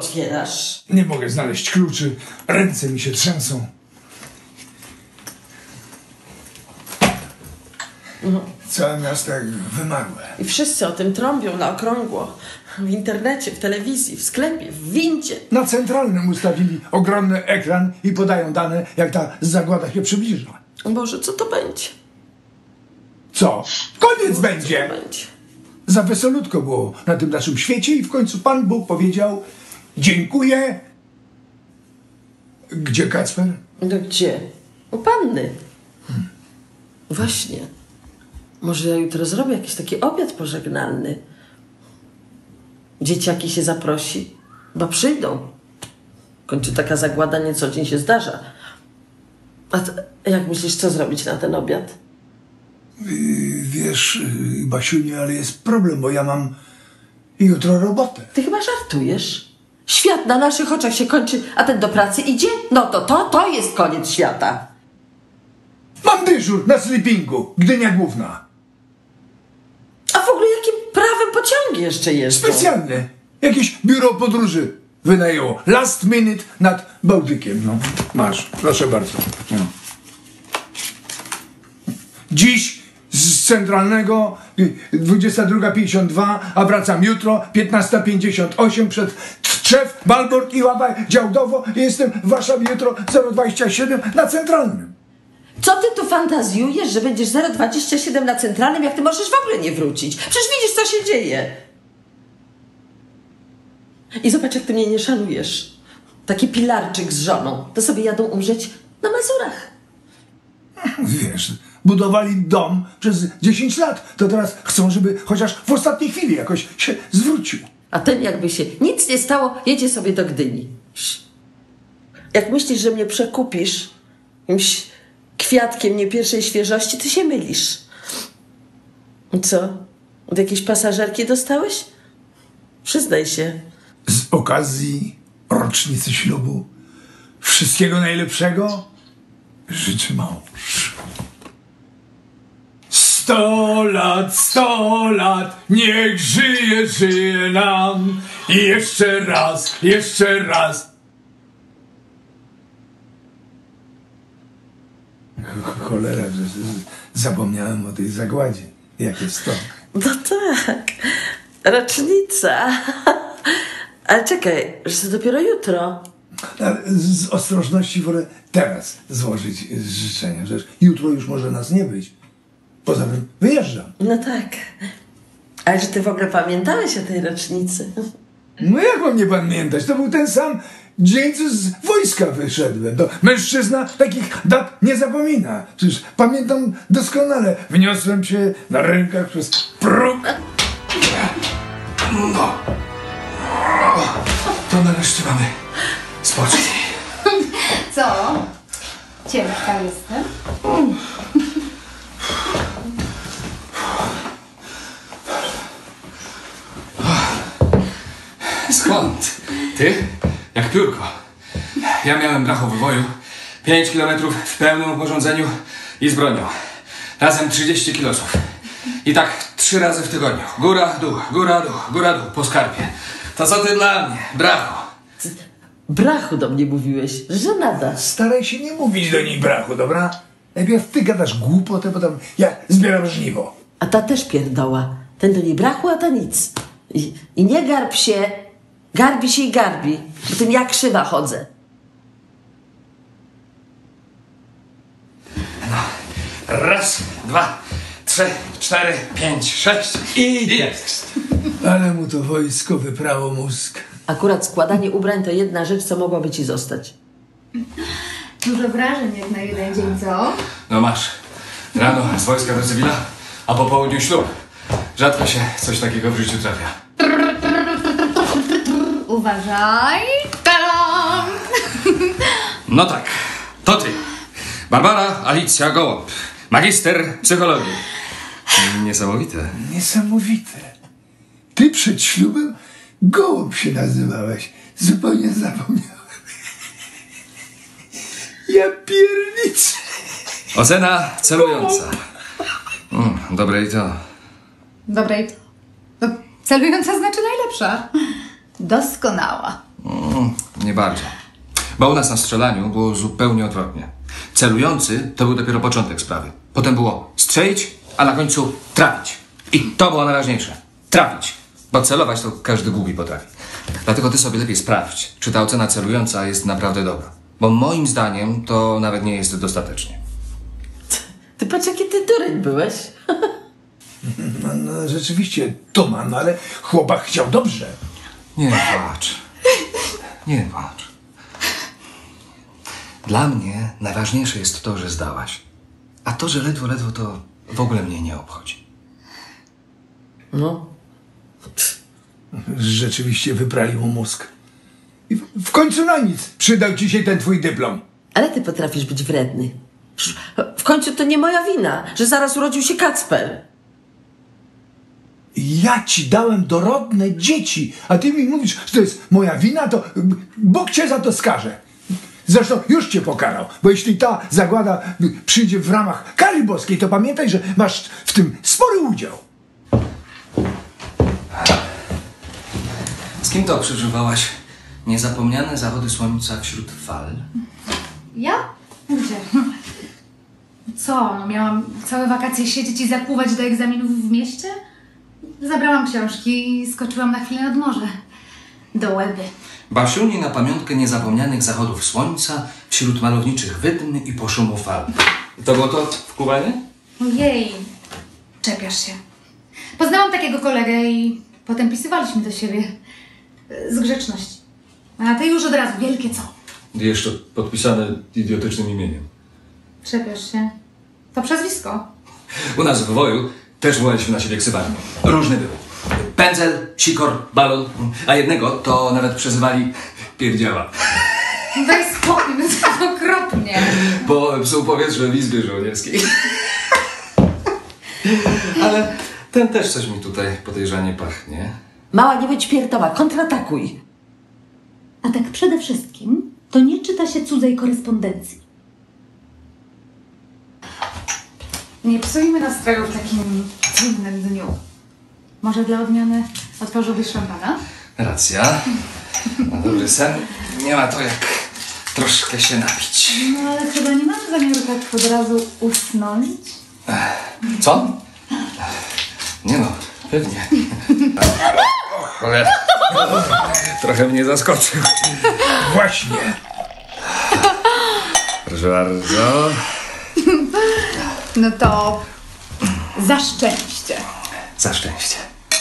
otwierasz? Nie mogę znaleźć kluczy. Ręce mi się trzęsą. Całe miasto jak wymagłe. I wszyscy o tym trąbią na okrągło. W internecie, w telewizji, w sklepie, w windzie. Na centralnym ustawili ogromny ekran i podają dane, jak ta zagłada się przybliża. Boże, co to będzie? Co? Koniec będzie! Co to będzie? Za wesolutko było na tym naszym świecie i w końcu Pan Bóg powiedział: dziękuję. Gdzie Kacper? No gdzie? U panny. Właśnie. Może ja jutro zrobię jakiś taki obiad pożegnalny. Dzieciaki się zaprosi, bo przyjdą. W końcu taka zagłada nie co dzień się zdarza. A jak myślisz, co zrobić na ten obiad? Wiesz, Basiuniu, ale jest problem, bo ja mam jutro robotę. Ty chyba żartujesz. Świat na naszych oczach się kończy, a ten do pracy idzie? No to jest koniec świata. Mam dyżur na sleepingu, Gdynia Główna. A w ogóle jakim prawem pociągi jeszcze jeżdżą? Specjalne. Jakieś biuro podróży wynajęło. Last minute nad Bałtykiem. No, masz. Proszę bardzo. No. Dziś z centralnego 22:52, a wracam jutro 15:58 przed Trzew, Balbork i Łabaj Działdowo. Jestem w Warszawie jutro 0:27 na centralnym. Co ty tu fantazjujesz, że będziesz 0,27 na centralnym, jak ty możesz w ogóle nie wrócić? Przecież widzisz, co się dzieje. I zobacz, jak ty mnie nie szanujesz. Taki Pilarczyk z żoną, to sobie jadą umrzeć na Mazurach. Wiesz, budowali dom przez 10 lat, to teraz chcą, żeby chociaż w ostatniej chwili jakoś się zwrócił. A ten, jakby się nic nie stało, jedzie sobie do Gdyni. Jak myślisz, że mnie przekupisz jakimś kwiatkiem nie pierwszej świeżości, ty się mylisz. Co? Od jakiejś pasażerki dostałeś? Przyznaj się. Z okazji rocznicy ślubu wszystkiego najlepszego życzy mąż. 100 lat, niech żyje, żyje nam. I jeszcze raz, jeszcze raz. Cholera, że zapomniałem o tej zagładzie. Jak jest to? No tak, rocznica. Ale czekaj, że to dopiero jutro. Ale z ostrożności wolę teraz złożyć życzenia. Przecież jutro już może nas nie być. Poza tym wyjeżdżam. No tak. Ale że ty w ogóle pamiętałeś o tej rocznicy? No jak mam nie pamiętać? To był ten sam dzień, co z wojska wyszedłem. To mężczyzna takich dat nie zapomina. Przecież pamiętam doskonale. Wniosłem się na rękach przez próg. No. To nareszcie mamy spoczynij. Co? Ciężka jestem. Skąd? Ty? Jak piórko. Ja miałem brachowy woju. 5 kilometrów w pełnym urządzeniu i z bronią. Razem 30 kilosów. I tak 3 razy w tygodniu. Góra, dół, góra, dół, góra, dół, po skarpie. To co ty dla mnie, bracho? Brachu do mnie mówiłeś, że nada. Staraj się nie mówić do niej brachu, dobra? Najpierw ty gadasz głupotę, potem ja zbieram żniwo. A ta też pierdoła. Ten do niej brachu, a ta nic. I nie garb się. Garbi się i garbi. Po tym ja krzywa chodzę. No. Raz, 2, 3, 4, 5, 6 i jest. Ale mu to wojsko wyprało mózg. Akurat składanie ubrań to jedna rzecz, co mogłaby ci zostać. Dużo wrażeń jak na jeden dzień, co? No masz. Rano z wojska do cywila, a po południu ślub. Rzadko się coś takiego w życiu trafia. Uważaj. Talam! No tak, to ty. Barbara Alicja Gołąb, magister psychologii. Niesamowite. Niesamowite. Ty przed ślubem Gołąb się nazywałeś. Zupełnie zapomniałem. Ja pierniczę. Ocena celująca. Dobre i to. Dobra, i to celująca znaczy najlepsza. Doskonała. Nie bardzo. Bo u nas na strzelaniu było zupełnie odwrotnie. Celujący to był dopiero początek sprawy. Potem było strzelić, a na końcu trafić. I to było najważniejsze. Trafić. Bo celować to każdy głupi potrafi. Dlatego ty sobie lepiej sprawdź, czy ta ocena celująca jest naprawdę dobra. Bo moim zdaniem to nawet nie jest dostatecznie. Ty patrz, jaki ty dureń byłeś. No, rzeczywiście, Toma, no ale chłopak chciał dobrze. Nie płacz. Nie płacz. Dla mnie najważniejsze jest to, że zdałaś. A to, że ledwo to w ogóle mnie nie obchodzi. No. Rzeczywiście wyprali mu mózg. I w końcu na nic przydał ci się ten twój dyplom. Ale ty potrafisz być wredny. W końcu to nie moja wina, że zaraz urodził się Kacper. Ja ci dałem dorodne dzieci, a ty mi mówisz, że to jest moja wina, to Bóg cię za to skaże. Zresztą już cię pokarał, bo jeśli ta zagłada przyjdzie w ramach kary boskiej, to pamiętaj, że masz w tym spory udział. Z kim to przeżywałaś niezapomniane zachody słońca wśród fal? Ja? Gdzie? Co? No miałam całe wakacje siedzieć i zapływać do egzaminów w mieście? Zabrałam książki i skoczyłam na chwilę nad morze. Do Łeby. Basiuni na pamiątkę niezapomnianych zachodów słońca wśród malowniczych wydm i poszumu fal. To było to wpływanie? Ojej, czepiasz się. Poznałam takiego kolegę i potem pisywaliśmy do siebie. Z grzeczności. A ty już od razu, wielkie co? I jeszcze podpisane idiotycznym imieniem. Czepiasz się. To przezwisko. U nas w Woju też wołaliśmy na siebie ksywami. Różne były. Pędzel, sikor, balon, a jednego to nawet przezywali pierdziała. Daj spokój, no to jest okropnie. Bo psuł powietrze w izbie żołnierskiej. Ale ten też coś mi tutaj podejrzanie pachnie. Mała, nie bądź pierdoła, kontratakuj. A tak przede wszystkim, to nie czyta się cudzej korespondencji. Nie psujmy nastroju w takim trudnym dniu. Może dla odmiany otworzyłbyś szampana? Racja. Na dobry sen nie ma to jak troszkę się napić. No ale chyba nie mamy zamiaru tak od razu usnąć. Co? Nie no, pewnie. O cholera. Trochę mnie zaskoczył. Właśnie. Proszę bardzo. No to za szczęście. Za szczęście.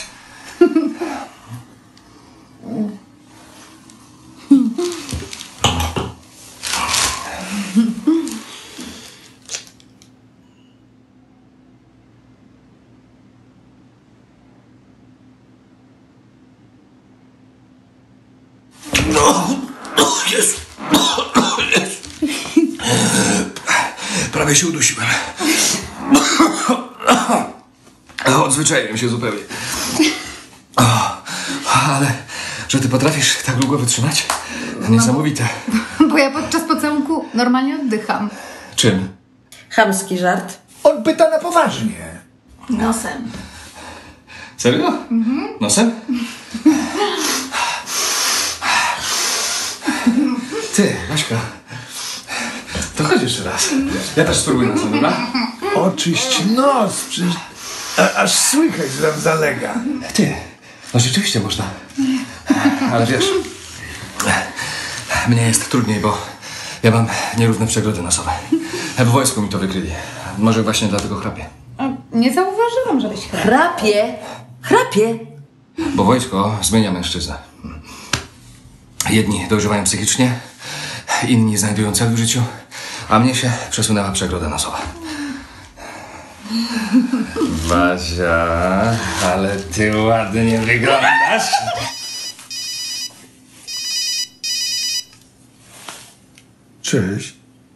Jezu. Prawie się udusiłem. Odzwyczaiłem się zupełnie. Ale że ty potrafisz tak długo wytrzymać? Niesamowite. Bo ja podczas pocałunku normalnie oddycham. Czym? Chamski żart. On pyta na poważnie. Nosem. Serio? Nosem? Ty, Aśka, to chodź jeszcze raz. Ja też spróbuję nosem, dobra? Oczyść nos, przecież aż słychać, że tam zalega. Ty, no rzeczywiście można. Ale wiesz, mnie jest trudniej, bo ja mam nierówne przegrody nosowe. W wojsku mi to wykryli. Może właśnie dlatego chrapię. A nie zauważyłam, żebyś chrapał. Chrapie. Chrapie. Bo wojsko zmienia mężczyznę. Jedni dojrzewają psychicznie, inni znajdują cel w życiu, a mnie się przesunęła przegroda nosowa. Basia, ale ty ładnie wyglądasz. Cześć.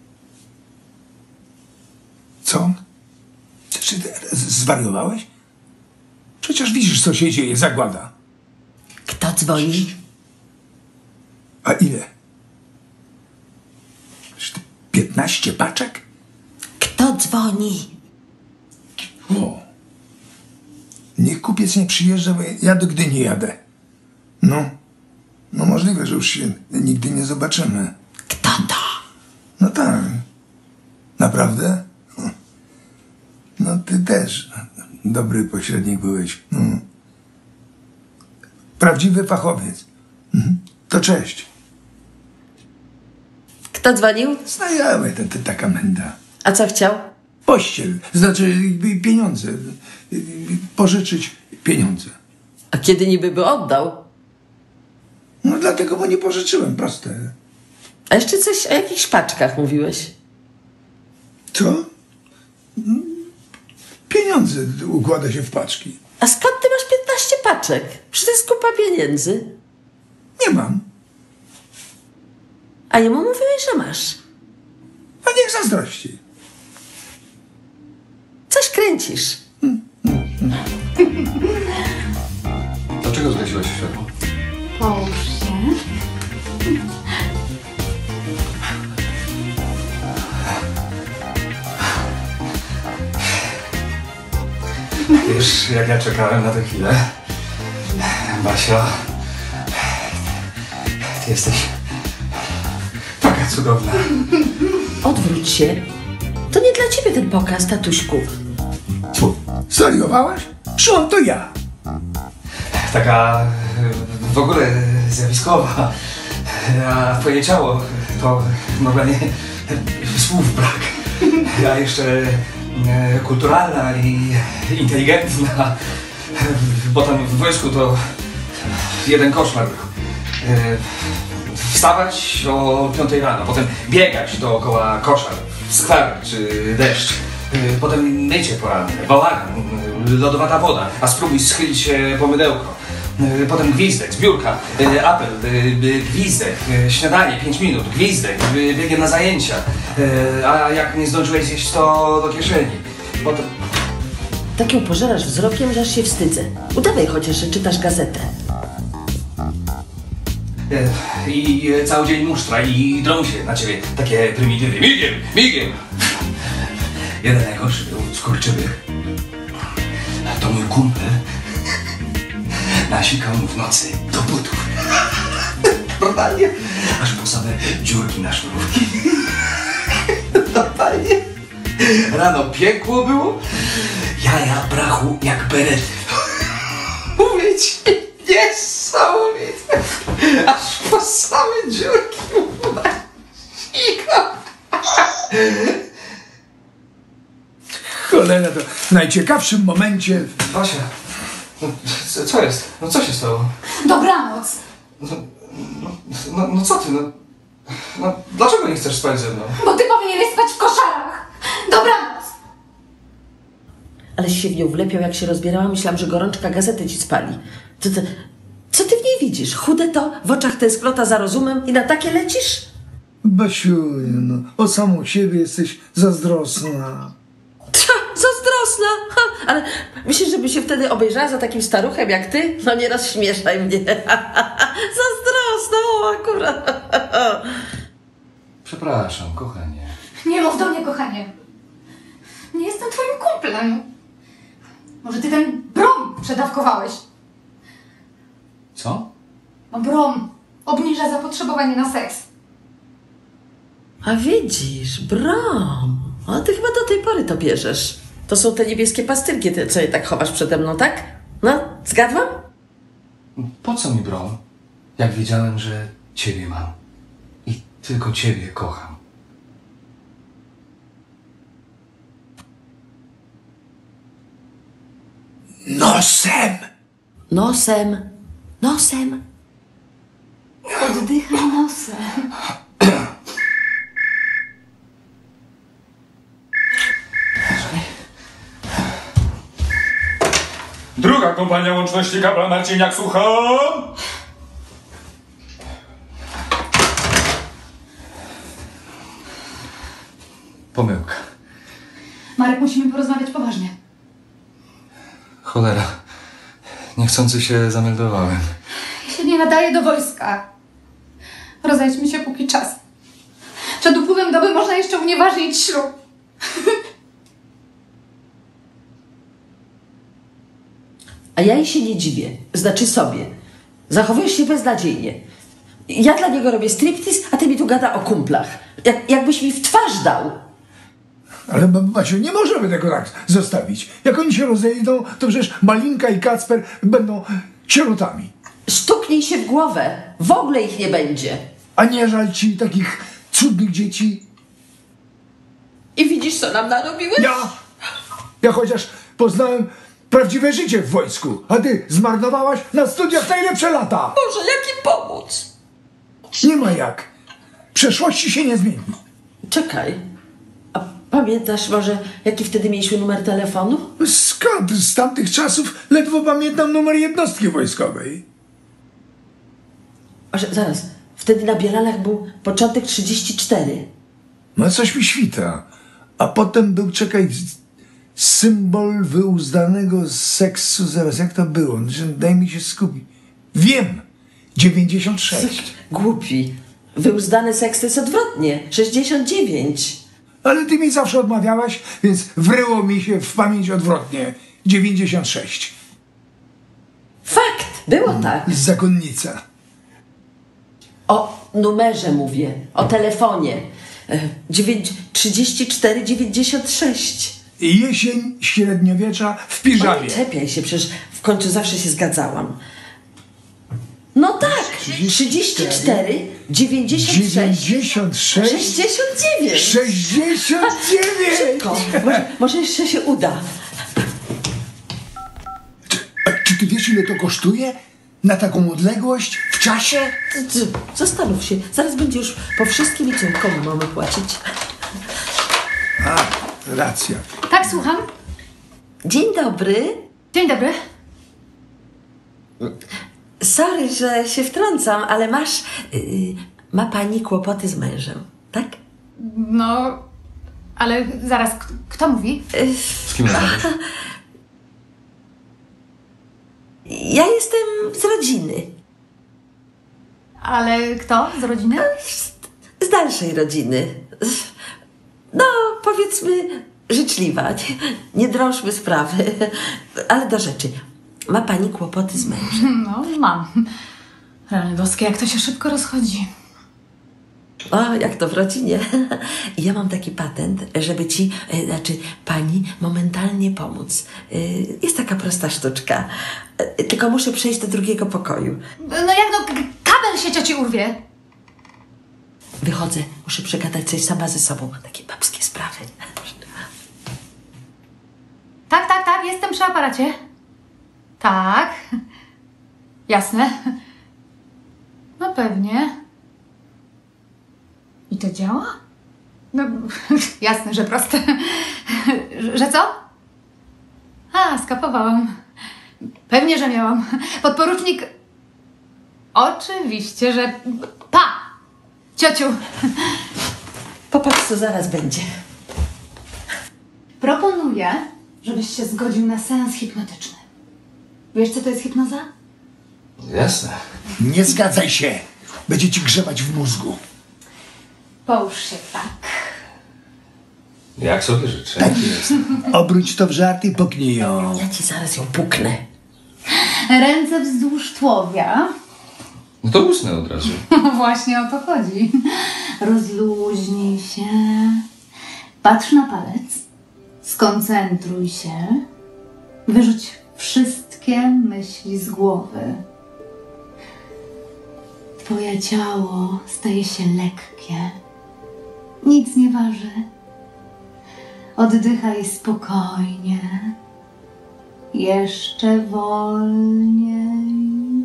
Co? Czy ty zwariowałeś? Przecież widzisz, co się dzieje, zagłada. Kto dzwoni? A ile? 15 paczek? Kto dzwoni? O. Niech kupiec nie przyjeżdża, bo ja do Gdyni jadę. No. No możliwe, że już się nigdy nie zobaczymy. Kto to? No tak. Naprawdę? No ty też dobry pośrednik byłeś. Prawdziwy fachowiec. To cześć. Kto dzwonił? Znajomy, taka menda. A co chciał? Pościel, znaczy pieniądze. Pożyczyć pieniądze. A kiedy niby by oddał? No dlatego, bo nie pożyczyłem, proste. A jeszcze coś o jakichś paczkach mówiłeś. Co? Pieniądze układa się w paczki. A skąd ty masz 15 paczek? Przecież to jest kupa pieniędzy. Nie mam. A jemu mówiłeś, że masz. A niech zazdrości. Coś kręcisz. Dlaczego zgasiłaś światło? Połóż się. Wiesz, jak ja czekałem na tę chwilę. Basia, ty jesteś taka cudowna. Odwróć się. To nie dla ciebie ten pokaz, tatuśku. Fu, zwariowałaś? Szon, to ja. Taka w ogóle zjawiskowa. A twoje ciało to normalnie słów brak. A jeszcze kulturalna i inteligentna. Bo tam w wojsku to jeden koszmar był. Wstawać o 5 rano, potem biegać dookoła koszar, skwar czy deszcz. Potem mycie poranne, bałagan, lodowata woda, a spróbuj schylić się po mydełko. Potem gwizdek, zbiórka, apel, gwizdek, śniadanie, 5 minut, gwizdek, biegiem na zajęcia. A jak nie zdążyłeś zjeść, to do kieszeni. Potem... Tak ją pożerasz wzrokiem, że aż się wstydzę. Udawaj chociaż, że czytasz gazetę. I cały dzień musztra i drą się na ciebie takie prymitywy. Migiem, migiem! Jeden najgorszy był skurczywych. To mój kumpel nasikał mu w nocy do butów. Normalnie. Aż po same dziurki na sznurówki. Normalnie. Rano piekło było. Jaja brachu jak berety. Mówię ci, niesamowite. Aż po same dziurki nasikał. Cholera, to w najciekawszym momencie... Basia, no, co jest? No co się stało? Dobranoc. No co ty, no dlaczego nie chcesz spać ze mną? Bo ty powinieneś spać w koszarach. Dobranoc. Ale się w nią wlepiał, jak się rozbierała. Myślałam, że gorączka gazety ci spali. Co ty w niej widzisz? Chude to, w oczach tęsknota za rozumem i na takie lecisz? Basiu, no, o samą siebie jesteś zazdrosna. Zazdrosna! Ha, ale myślisz, żeby się wtedy obejrzała za takim staruchem jak ty? No nie rozśmieszaj mnie. Zazdrosna, o akurat. Przepraszam, kochanie. Nie mów do mnie, kochanie. Nie jestem twoim kumplem. Może ty ten brom przedawkowałeś? Co? No brom obniża zapotrzebowanie na seks. A widzisz, brom. A ty chyba do tej pory to bierzesz. To są te niebieskie pastylki, ty co je tak chowasz przede mną, tak? No, zgadłam? Po co mi brom? Jak wiedziałem, że ciebie mam. I tylko ciebie kocham. Nosem! Nosem. Nosem. Oddychaj nosem. Druga kompania łączności kabla Marciniak, słucham! Pomyłka. Marek, musimy porozmawiać poważnie. Cholera. Niechcący się zameldowałem. Ja się nie nadaję do wojska. Rozejdźmy się póki czas. Przed upływem doby można jeszcze unieważnić ślub. A ja jej się nie dziwię. Znaczy sobie. Zachowujesz się beznadziejnie. Ja dla niego robię striptease, a ty mi tu gada o kumplach. Jakbyś mi w twarz dał. Ale Basiu, nie możemy tego tak zostawić. Jak oni się rozejdą, to przecież Malinka i Kacper będą sierotami. Stuknij się w głowę. W ogóle ich nie będzie. A nie żal ci takich cudnych dzieci? I widzisz, co nam narobiłeś? Ja chociaż poznałem prawdziwe życie w wojsku, a ty zmarnowałaś na studiach najlepsze lata. Boże, jak im pomóc? Nie ma jak. Przeszłości się nie zmieni. Czekaj. A pamiętasz może, jaki wtedy mieliśmy numer telefonu? Skąd? Z tamtych czasów ledwo pamiętam numer jednostki wojskowej. Zaraz. Wtedy na Bielanach był początek 34. No coś mi świta. A potem był, czekaj, symbol wyuzdanego seksu. Zaraz, jak to było? Daj mi się skupić. Wiem! 96. Głupi. Wyuzdany seks to jest odwrotnie. 69. Ale ty mi zawsze odmawiałaś, więc wryło mi się w pamięć odwrotnie. 96. Fakt. Było tak. Zakonnica. O numerze mówię. O telefonie. 3496. Jesień średniowiecza w piżamie. Nie czepiaj się, przecież w końcu zawsze się zgadzałam. No tak, 34, 96, 96, 69. 69! Szybko, może jeszcze się uda. Czy ty wiesz, ile to kosztuje? Na taką odległość? W czasie? Zastanów się, zaraz będzie już po wszystkim i co, komu mamy płacić? A, racja. Tak, słucham. Dzień dobry. Dzień dobry. Sorry, że się wtrącam, ale ma pani kłopoty z mężem, tak? No, ale zaraz, kto mówi? Z kim rozmawiasz? Ja jestem z rodziny. Ale kto z rodziny? Z dalszej rodziny. No, powiedzmy, życzliwa. Nie drążmy sprawy. Ale do rzeczy. Ma pani kłopoty z mężem? No, mam. Rany boskie, jak to się szybko rozchodzi. O, jak to w rodzinie. Ja mam taki patent, żeby pani momentalnie pomóc. Jest taka prosta sztuczka. Tylko muszę przejść do drugiego pokoju. No jak kabel się cioci urwie. Wychodzę, muszę przegadać coś sama ze sobą. Takie babskie sprawy. Tak, jestem przy aparacie. Tak. Jasne. No pewnie. I to działa? No, jasne, że proste. Że co? A, skapowałam. Pewnie, że miałam. Podporucznik... Oczywiście, że... Ciociu! Popatrz, co zaraz będzie. Proponuję, żebyś się zgodził na seans hipnotyczny. Wiesz, co to jest hipnoza? Jasne. Nie zgadzaj się. Będzie ci grzebać w mózgu. Połóż się tak. Jak sobie życzę. Tak jest. Obróć to w żart i puknij ją. Ja ci zaraz ją puknę. Ręce wzdłuż tułowia. No to usnę od razu. Właśnie o to chodzi. Rozluźnij się. Patrz na palec. Skoncentruj się. Wyrzuć wszystkie myśli z głowy. Twoje ciało staje się lekkie. Nic nie waży. Oddychaj spokojnie. Jeszcze wolniej.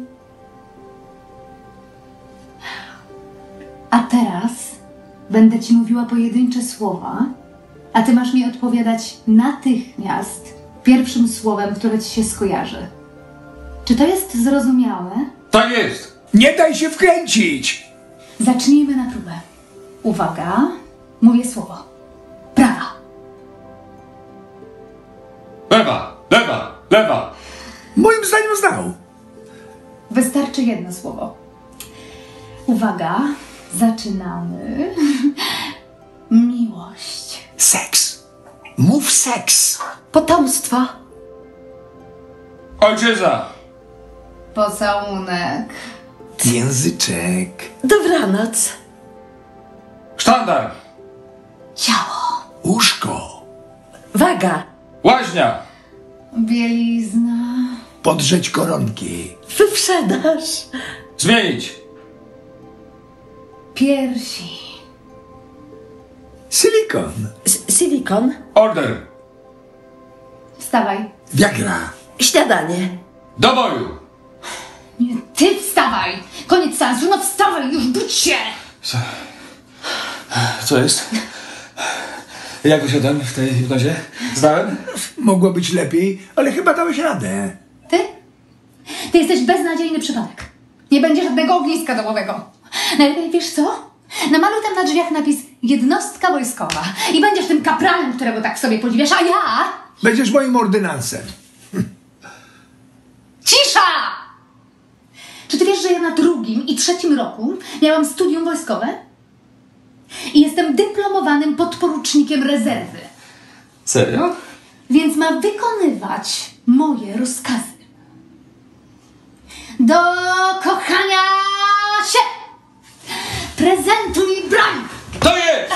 A teraz będę ci mówiła pojedyncze słowa, a ty masz mi odpowiadać natychmiast pierwszym słowem, które ci się skojarzy. Czy to jest zrozumiałe? Tak jest! Nie daj się wkręcić! Zacznijmy na próbę. Uwaga, mówię słowo. Prawa. Lewa! Moim zdaniem znał. Wystarczy jedno słowo. Uwaga, zaczynamy. Miłość. Seks. Mów seks. Potomstwo. Ojczyzna! Pocałunek. Języczek. Dobranoc. Sztandar! Ciało. Łóżko. Waga. Łaźnia! Bielizna. Podrzeć koronki. Wyprzedaż. Zmienić! Piersi. Silikon. Silikon. Order! Wstawaj. Viagra. Śniadanie. Do boju! Nie, ty wstawaj! Koniec seansu, no wstawaj już, budź się! Co jest? Jak wyszedłem w tej hipnozie? Zdałem? Mogło być lepiej, ale chyba dałeś radę. Ty? Ty jesteś beznadziejny przypadek. Nie będzie żadnego ogniska domowego. Najlepiej wiesz co? Namaluj tam na drzwiach napis jednostka wojskowa i będziesz tym kapranem, którego tak sobie podziwiasz, a ja... Będziesz moim ordynansem. Cisza! Czy ty wiesz, że ja na 2. i 3. roku miałam studium wojskowe? I jestem dyplomowanym podporucznikiem rezerwy. Serio? Więc ma wykonywać moje rozkazy. Do kochania się! Prezentuj broń! To jest!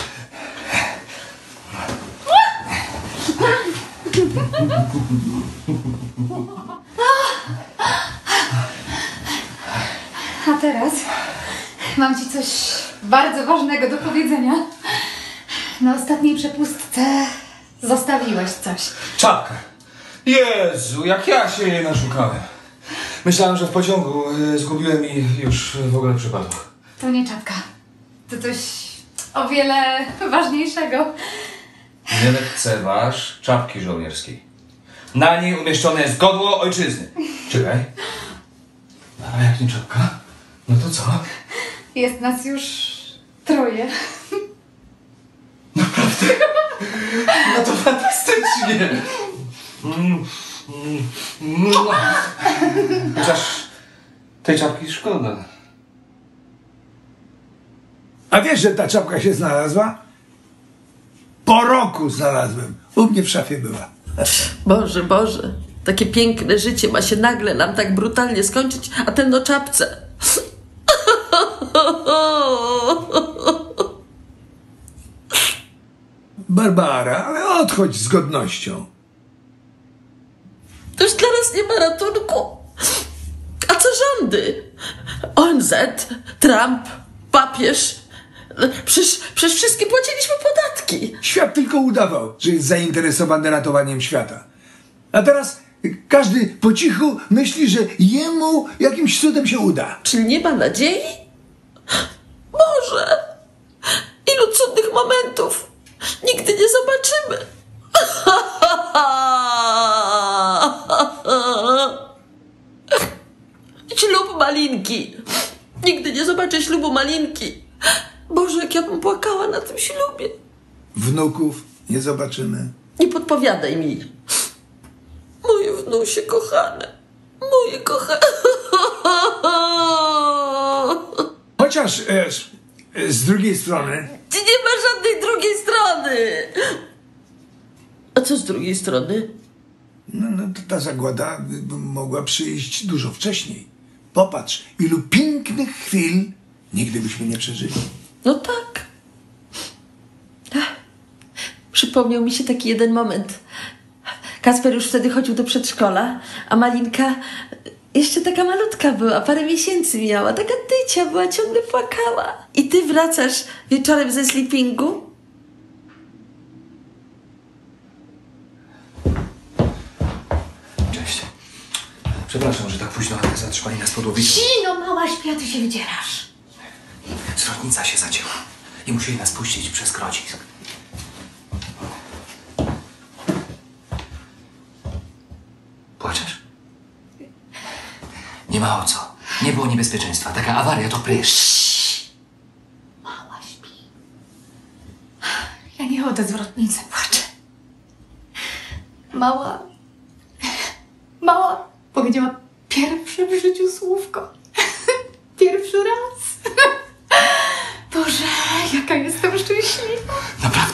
A teraz mam ci coś bardzo ważnego do powiedzenia. Na ostatniej przepustce zostawiłeś coś. Czapkę. Jezu, jak ja się jej naszukałem. Myślałem, że w pociągu zgubiłem i już w ogóle przypadło. To nie czapka. To coś o wiele ważniejszego. Nie lekceważ czapki żołnierskiej. Na niej umieszczone jest godło ojczyzny. Czekaj. A jak nie czapka? No to co? Jest nas już 3. Naprawdę? No to fantastycznie. Chociaż tej czapki szkoda. A wiesz, że ta czapka się znalazła? Po roku znalazłem. U mnie w szafie była. Boże, Boże. Takie piękne życie ma się nagle nam tak brutalnie skończyć, a ten o czapce. Barbara, ale odchodź z godnością. To już dla nas nie ma ratunku. A co rządy? ONZ, Trump, papież. Przecież wszystkim płaciliśmy podatki. Świat tylko udawał, że jest zainteresowany ratowaniem świata. A teraz każdy po cichu myśli, że jemu jakimś cudem się uda. Czyli nie ma nadziei? Boże! Ilu cudnych momentów nigdy nie zobaczymy. Ślub Malinki. Nigdy nie zobaczę ślubu Malinki. Boże, jak ja bym płakała na tym ślubie. Wnuków nie zobaczymy. Nie podpowiadaj mi. Moje wnusie kochane. Moje kochane. Chociaż z drugiej strony Nie ma żadnej drugiej strony. A co z drugiej strony? no to ta zagłada mogła przyjść dużo wcześniej. Popatrz, ilu pięknych chwil nigdy byśmy nie przeżyli. No tak. Przypomniał mi się taki jeden moment. Kasper już wtedy chodził do przedszkola, a Malinka jeszcze taka malutka była, parę miesięcy miała, taka tycia była, ciągle płakała. I ty wracasz wieczorem ze sleepingu? Cześć. Przepraszam, że tak późno, ale zatrzymali nas pod łowicą. Sino, mała śpia, ty się wydzierasz. Zwrotnica się zacięła i musieli nas puścić przez Grodzisk. Płaczesz? Nie ma o co. Nie było niebezpieczeństwa. Taka awaria to prysz. Mała śpi. Ja nie o tę zwrotnicę płaczę. Mała powiedziała pierwsze w życiu słówko. Pierwszy raz. Boże, jaka jestem szczęśliwa. Naprawdę?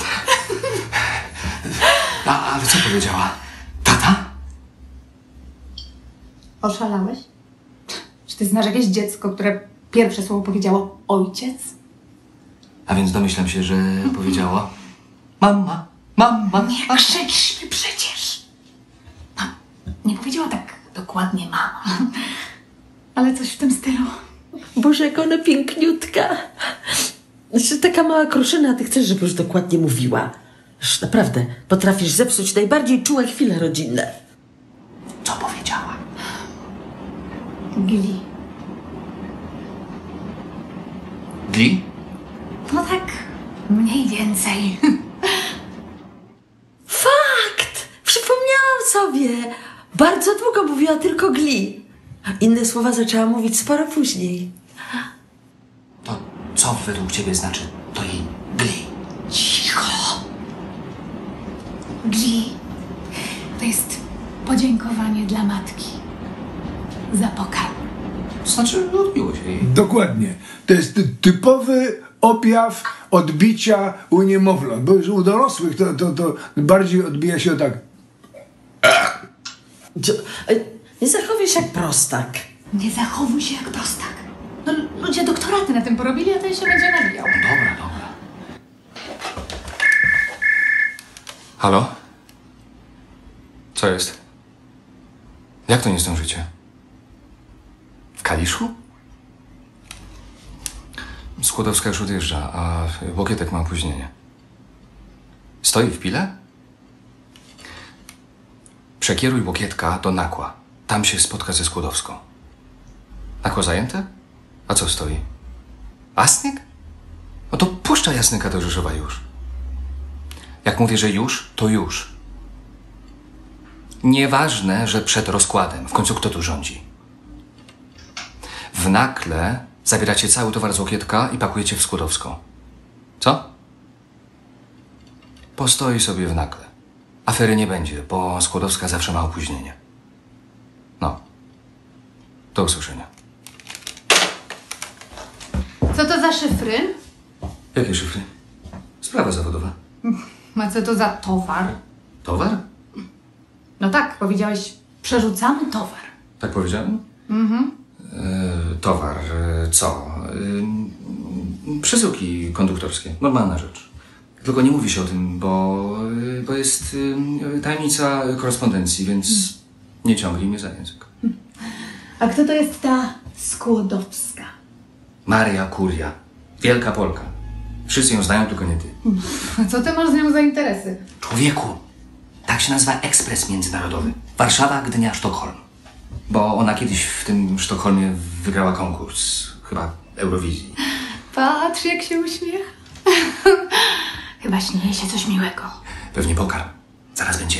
Ale co powiedziała? Tata? Oszalałeś? Czy Czy ty znasz jakieś dziecko, które pierwsze słowo powiedziało ojciec? A więc domyślam się, że powiedziała mama, mama. Nie krzyczmy przecież. Nie powiedziała tak dokładnie mama. Ale coś w tym stylu. Boże, jak ona piękniutka. Znaczy, taka mała kruszyna, a ty chcesz, żeby już dokładnie mówiła. Już naprawdę potrafisz zepsuć najbardziej czułe chwile rodzinne. Co powiedziała? Gli. Gli? No tak, mniej więcej. Fakt! Przypomniałam sobie. Bardzo długo mówiła tylko gli. Inne słowa zaczęła mówić sporo później. To co według ciebie znaczy to jej gli? Cicho. Gli. To jest podziękowanie dla matki. Za pokarm. Znaczy, odbiło się jej. Dokładnie. To jest typowy objaw odbicia u niemowląt, bo już u dorosłych to bardziej odbija się tak. Nie zachowuj się jak prostak. Nie zachowuj się jak prostak. No, ludzie doktoraty na tym porobili, a ten się będzie nabijał. Dobra. Halo? Co jest? Jak to nie zdążycie? W Kaliszu? Skłodowska już odjeżdża, a Łokietek ma opóźnienie. Stoi w Pile? Przekieruj Łokietka do Nakła. Tam się spotka ze Skłodowską. Nakło zajęte? A co stoi? Asnyk? No to puszcza Jasnyka do Rzeszowa już. Jak mówię, że już, to już. Nieważne, że przed rozkładem. W końcu kto tu rządzi? W Nakle zabieracie cały towar z Łokietka i pakujecie w Skłodowską. Co? Postoi sobie w Nakle. Afery nie będzie, bo Skłodowska zawsze ma opóźnienie. No. Do usłyszenia. Co to za szyfry? Jakie szyfry? Sprawa zawodowa. A co to za towar? Towar? No tak, powiedziałeś, przerzucamy towar. Tak powiedziałem? Towar, co? Przesyłki konduktorskie. Normalna rzecz. Tylko nie mówi się o tym, bo jest tajemnica korespondencji, więc nie ciągnij mnie za język. A kto to jest ta Skłodowska? Maria Kuria. Wielka Polka. Wszyscy ją znają, tylko nie ty. Co ty masz z nią za interesy? Człowieku, tak się nazywa ekspres międzynarodowy. Warszawa, Gdynia, Sztokholm. Bo ona kiedyś w tym Sztokholmie wygrała konkurs, chyba Eurowizji. Patrz, jak się uśmiecha. Chyba śnieje się coś miłego. Pewnie pokarm. Zaraz będzie.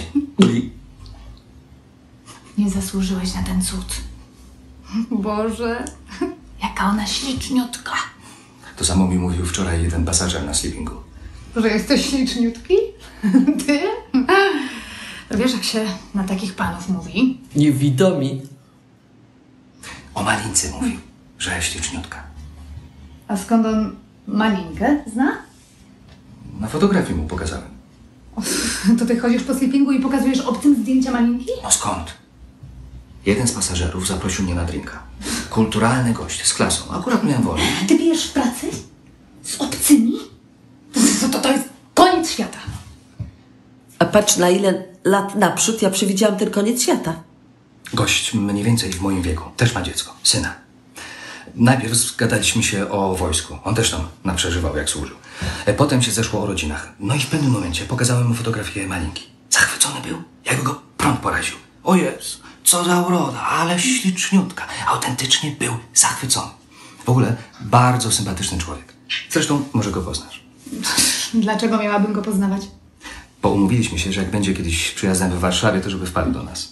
Nie zasłużyłeś na ten cud. Boże, jaka ona śliczniutka. To samo mi mówił wczoraj jeden pasażer na sleepingu. Że jesteś śliczniutki? Ty? No wiesz, jak się na takich panów mówi? Niewidomi. O Malince mówił, że śliczniutka. A skąd on Malinkę zna? Na fotografii mu pokazałem. To ty chodzisz po sleepingu i pokazujesz obcym zdjęcia Malinki? No skąd? Jeden z pasażerów zaprosił mnie na drinka. Kulturalny gość, z klasą. Akurat miałem wolę. Ty pijesz w pracy? Z obcymi? To jest koniec świata. A patrz, na ile lat naprzód ja przewidziałam ten koniec świata. Gość mniej więcej w moim wieku. Też ma dziecko, syna. Najpierw zgadaliśmy się o wojsku. On też tam naprzeżywał, jak służył. Potem się zeszło o rodzinach. No i w pewnym momencie pokazałem mu fotografię Malinki. Zachwycony był, jakby go prąd poraził. O Jezu, co za uroda, ale śliczniutka. Autentycznie był zachwycony. W ogóle bardzo sympatyczny człowiek. Zresztą może go poznasz. Dlaczego miałabym go poznawać? Bo umówiliśmy się, że jak będzie kiedyś przyjazdem w Warszawie, to żeby wpadł do nas.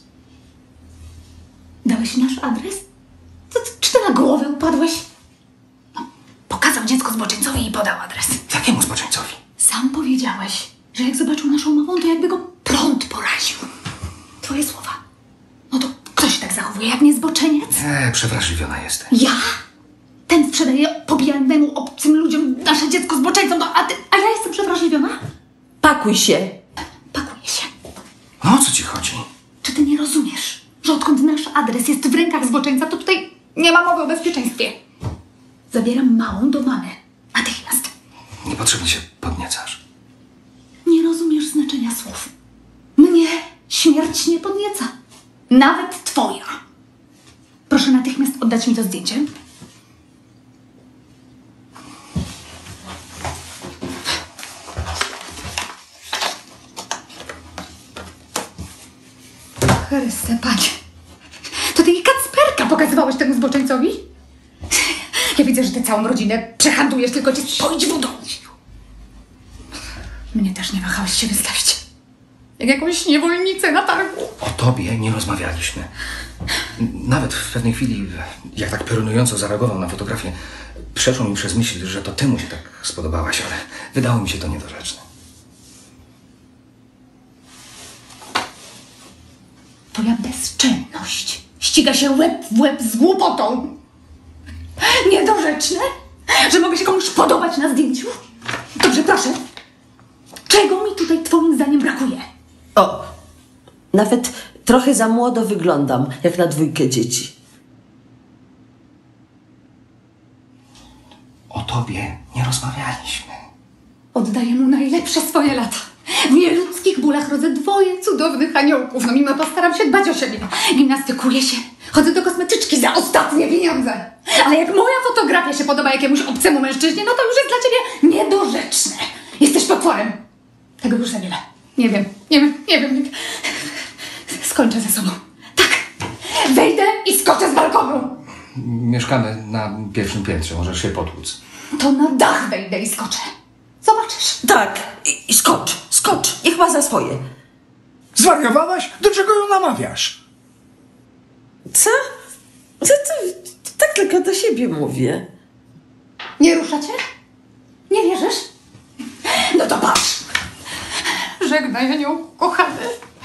Dałeś nasz adres? Czy ty na głowę upadłeś? No, pokazał dziecko zboczeńcowi i podał adres. Jakiemu zboczeńcowi? Sam powiedziałeś, że jak zobaczył naszą mową, to jakby go prąd poraził. Twoje słowa. No to kto się tak zachowuje, jak nie zboczeniec? Przewrażliwiona jesteś. Ja? Ten sprzedaje pobijanemu obcym ludziom nasze dziecko zboczeńcom, no, a ja jestem przewrażliwiona? Pakuj się. Pakuję się. No o co ci chodzi? Czy ty nie rozumiesz, że odkąd nasz adres jest w rękach zboczeńca, to tutaj Nie ma mowy o bezpieczeństwie. Zabieram małą do mamy. Natychmiast. Niepotrzebnie się podniecasz. Nie rozumiesz znaczenia słów. Mnie śmierć nie podnieca. Nawet twoja. Proszę natychmiast oddać mi to zdjęcie. Chryste, Panie. To ty i Kacperka pokazywałeś temu zboczeńcowi? Ja widzę, że ty całą rodzinę przehandlujesz, tylko cię spoić wodą. Mnie też nie wahałeś się wystawić. Jak jakąś niewolnicę na targu. O tobie nie rozmawialiśmy. Nawet w pewnej chwili, jak tak piorunująco zareagował na fotografię, przeszło mi przez myśl, że to ty mu się tak spodobałaś, ale wydało mi się to niedorzeczne. Twoja bezczelność ściga się łeb w łeb z głupotą. Niedorzeczne? Że mogę się komuś podobać na zdjęciu? Dobrze, proszę. Czego mi tutaj twoim zdaniem brakuje? O, nawet trochę za młodo wyglądam, jak na 2 dzieci. O tobie nie rozmawialiśmy. Oddaję mu najlepsze swoje lata. W nieludzkich bólach rodzę 2 cudownych aniołków. No mimo to staram się dbać o siebie. Gimnastykuję się. Chodzę do kosmetyczki za ostatnie pieniądze. Ale jak moja fotografia się podoba jakiemuś obcemu mężczyźnie, no to już jest dla ciebie niedorzeczne. Jesteś potworem. Tego już za wiele. Nie wiem. Skończę ze sobą. Tak. Wejdę i skoczę z balkonu. Mieszkamy na 1. piętrze, możesz się potłuc. To na dach wejdę i skoczę. Zobaczysz. Tak, i skocz, niech ma za swoje. Zwariowałaś? Do czego ją namawiasz? Co? Tak tylko do siebie mówię. Nie ruszacie? Nie wierzysz? No to patrz. Żegnaj, anioł kochany.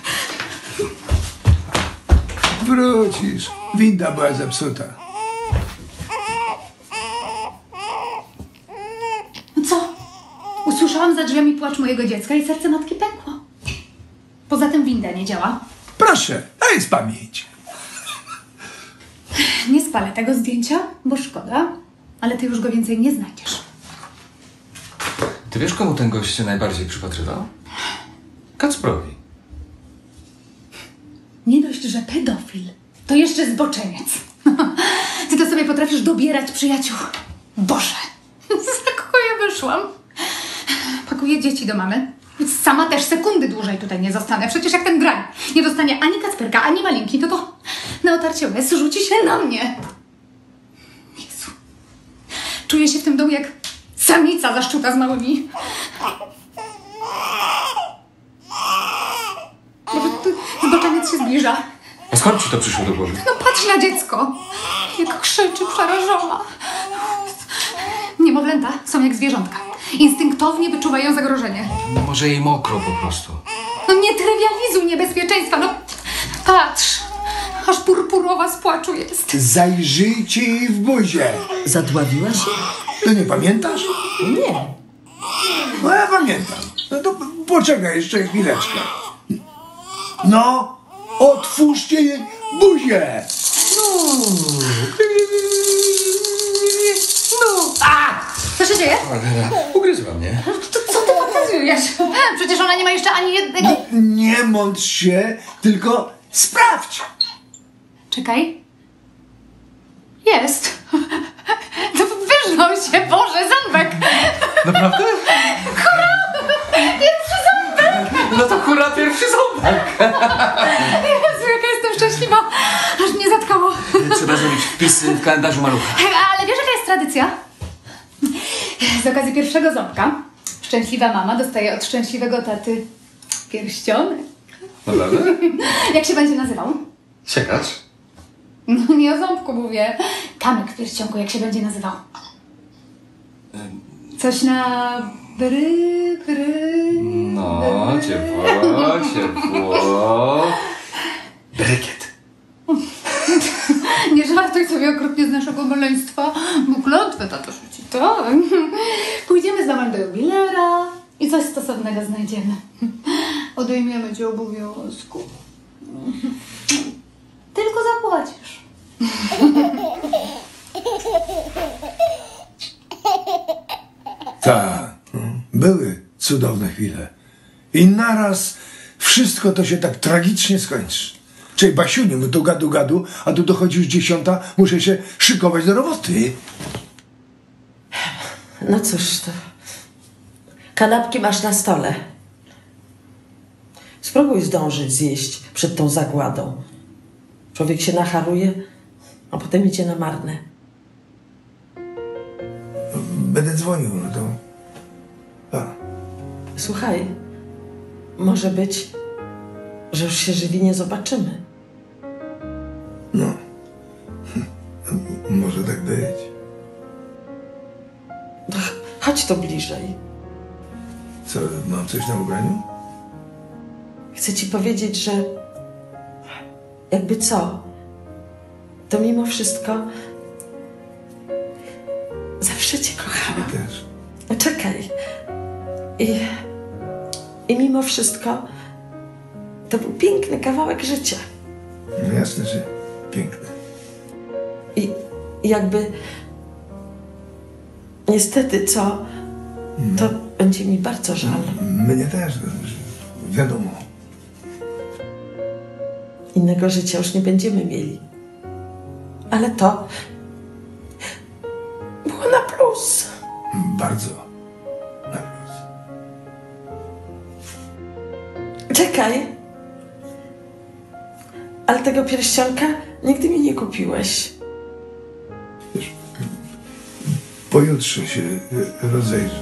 Wrócisz. Winda była zepsuta. Co? Usłyszałam za drzwiami płacz mojego dziecka i serce matki pękło. Poza tym winda nie działa. Proszę, daj z pamięci. Nie spalę tego zdjęcia, bo szkoda, ale ty już go więcej nie znajdziesz. Ty wiesz, komu ten gość się najbardziej przypatrywał? Kacprowi. Nie dość, że pedofil, to jeszcze zboczeniec. Ty to sobie potrafisz dobierać przyjaciół. Boże, za kogo ja wyszłam? Pakuję dzieci do mamy, więc sama też sekundy dłużej tutaj nie zostanę. Przecież jak ten drań nie dostanie ani Kacperka, ani Malinki, to na otarcie łez rzuci się na mnie. Jezu. Czuję się w tym domu jak samica zaszczuta z małymi. Zboczeniec się zbliża. A skąd ci to przyszło do głowy? No patrz na dziecko. Jak krzyczy przerażona. Niemowlęta są jak zwierzątka. Instynktownie wyczuwają zagrożenie. No może jej mokro po prostu. No nie trywializuj niebezpieczeństwa. No patrz. Aż purpurowa z płaczu jest. Zajrzyjcie jej w buzię. Zadławiła się? To nie pamiętasz? Nie. No ja pamiętam. No to poczekaj jeszcze chwileczkę. No, otwórzcie jej buzię. No. A! Co się dzieje? Cholera, ugryzła mnie. Co ty fantazjujesz? Przecież ona nie ma jeszcze ani jednego... Nie mądrz się, tylko sprawdź. Czekaj. Jest. No wyżnął się, Boże, ząbek. Naprawdę? Pierwszy ząbek. No to hurra, pierwszy ząbek. Jezu, jaka jestem szczęśliwa. Aż mnie zatkało. Trzeba zrobić wpisy w kalendarzu malucha. Ale wiesz, jaka jest tradycja? Z okazji pierwszego ząbka szczęśliwa mama dostaje od szczęśliwego taty pierścionek. Naprawdę? Jak się będzie nazywał? Siekacz? No nie o ząbku mówię. Kamyk w pierścionku, jak się będzie nazywał? Coś na bry. No, ciepło. Brykiet. Nie żartuj sobie okrutnie z naszego maleństwa, bo klątwę tato rzuci, to. Pójdziemy z mamą do jubilera i coś stosownego znajdziemy. Odejmiemy ci obowiązku. Tylko zapłacisz. cudowne chwile. I naraz wszystko to się tak tragicznie skończy. Czyli Basiuniu, my tu gadu, a tu dochodzi już 10, muszę się szykować do roboty. No cóż to. Kanapki masz na stole. Spróbuj zdążyć zjeść przed tą zagładą. Człowiek się nacharuje, a potem idzie na marne. Będę dzwonił, no to... A. Słuchaj, może być, że już się żywi nie zobaczymy. No. Może tak być. No, chodź tu bliżej. Co, mam coś na ubraniu? Chcę ci powiedzieć, że jakby co, to mimo wszystko zawsze cię kochałam. Ja też. No czekaj. I mimo wszystko to był piękny kawałek życia. No jasne, że piękne. I jakby niestety co, to będzie mi bardzo żal. Mnie też, wiadomo. Innego życia już nie będziemy mieli. Ale to było na plus. Bardzo. Na plus. Czekaj. Ale tego pierścionka nigdy mi nie kupiłeś. Wiesz, pojutrze się rozejrzę.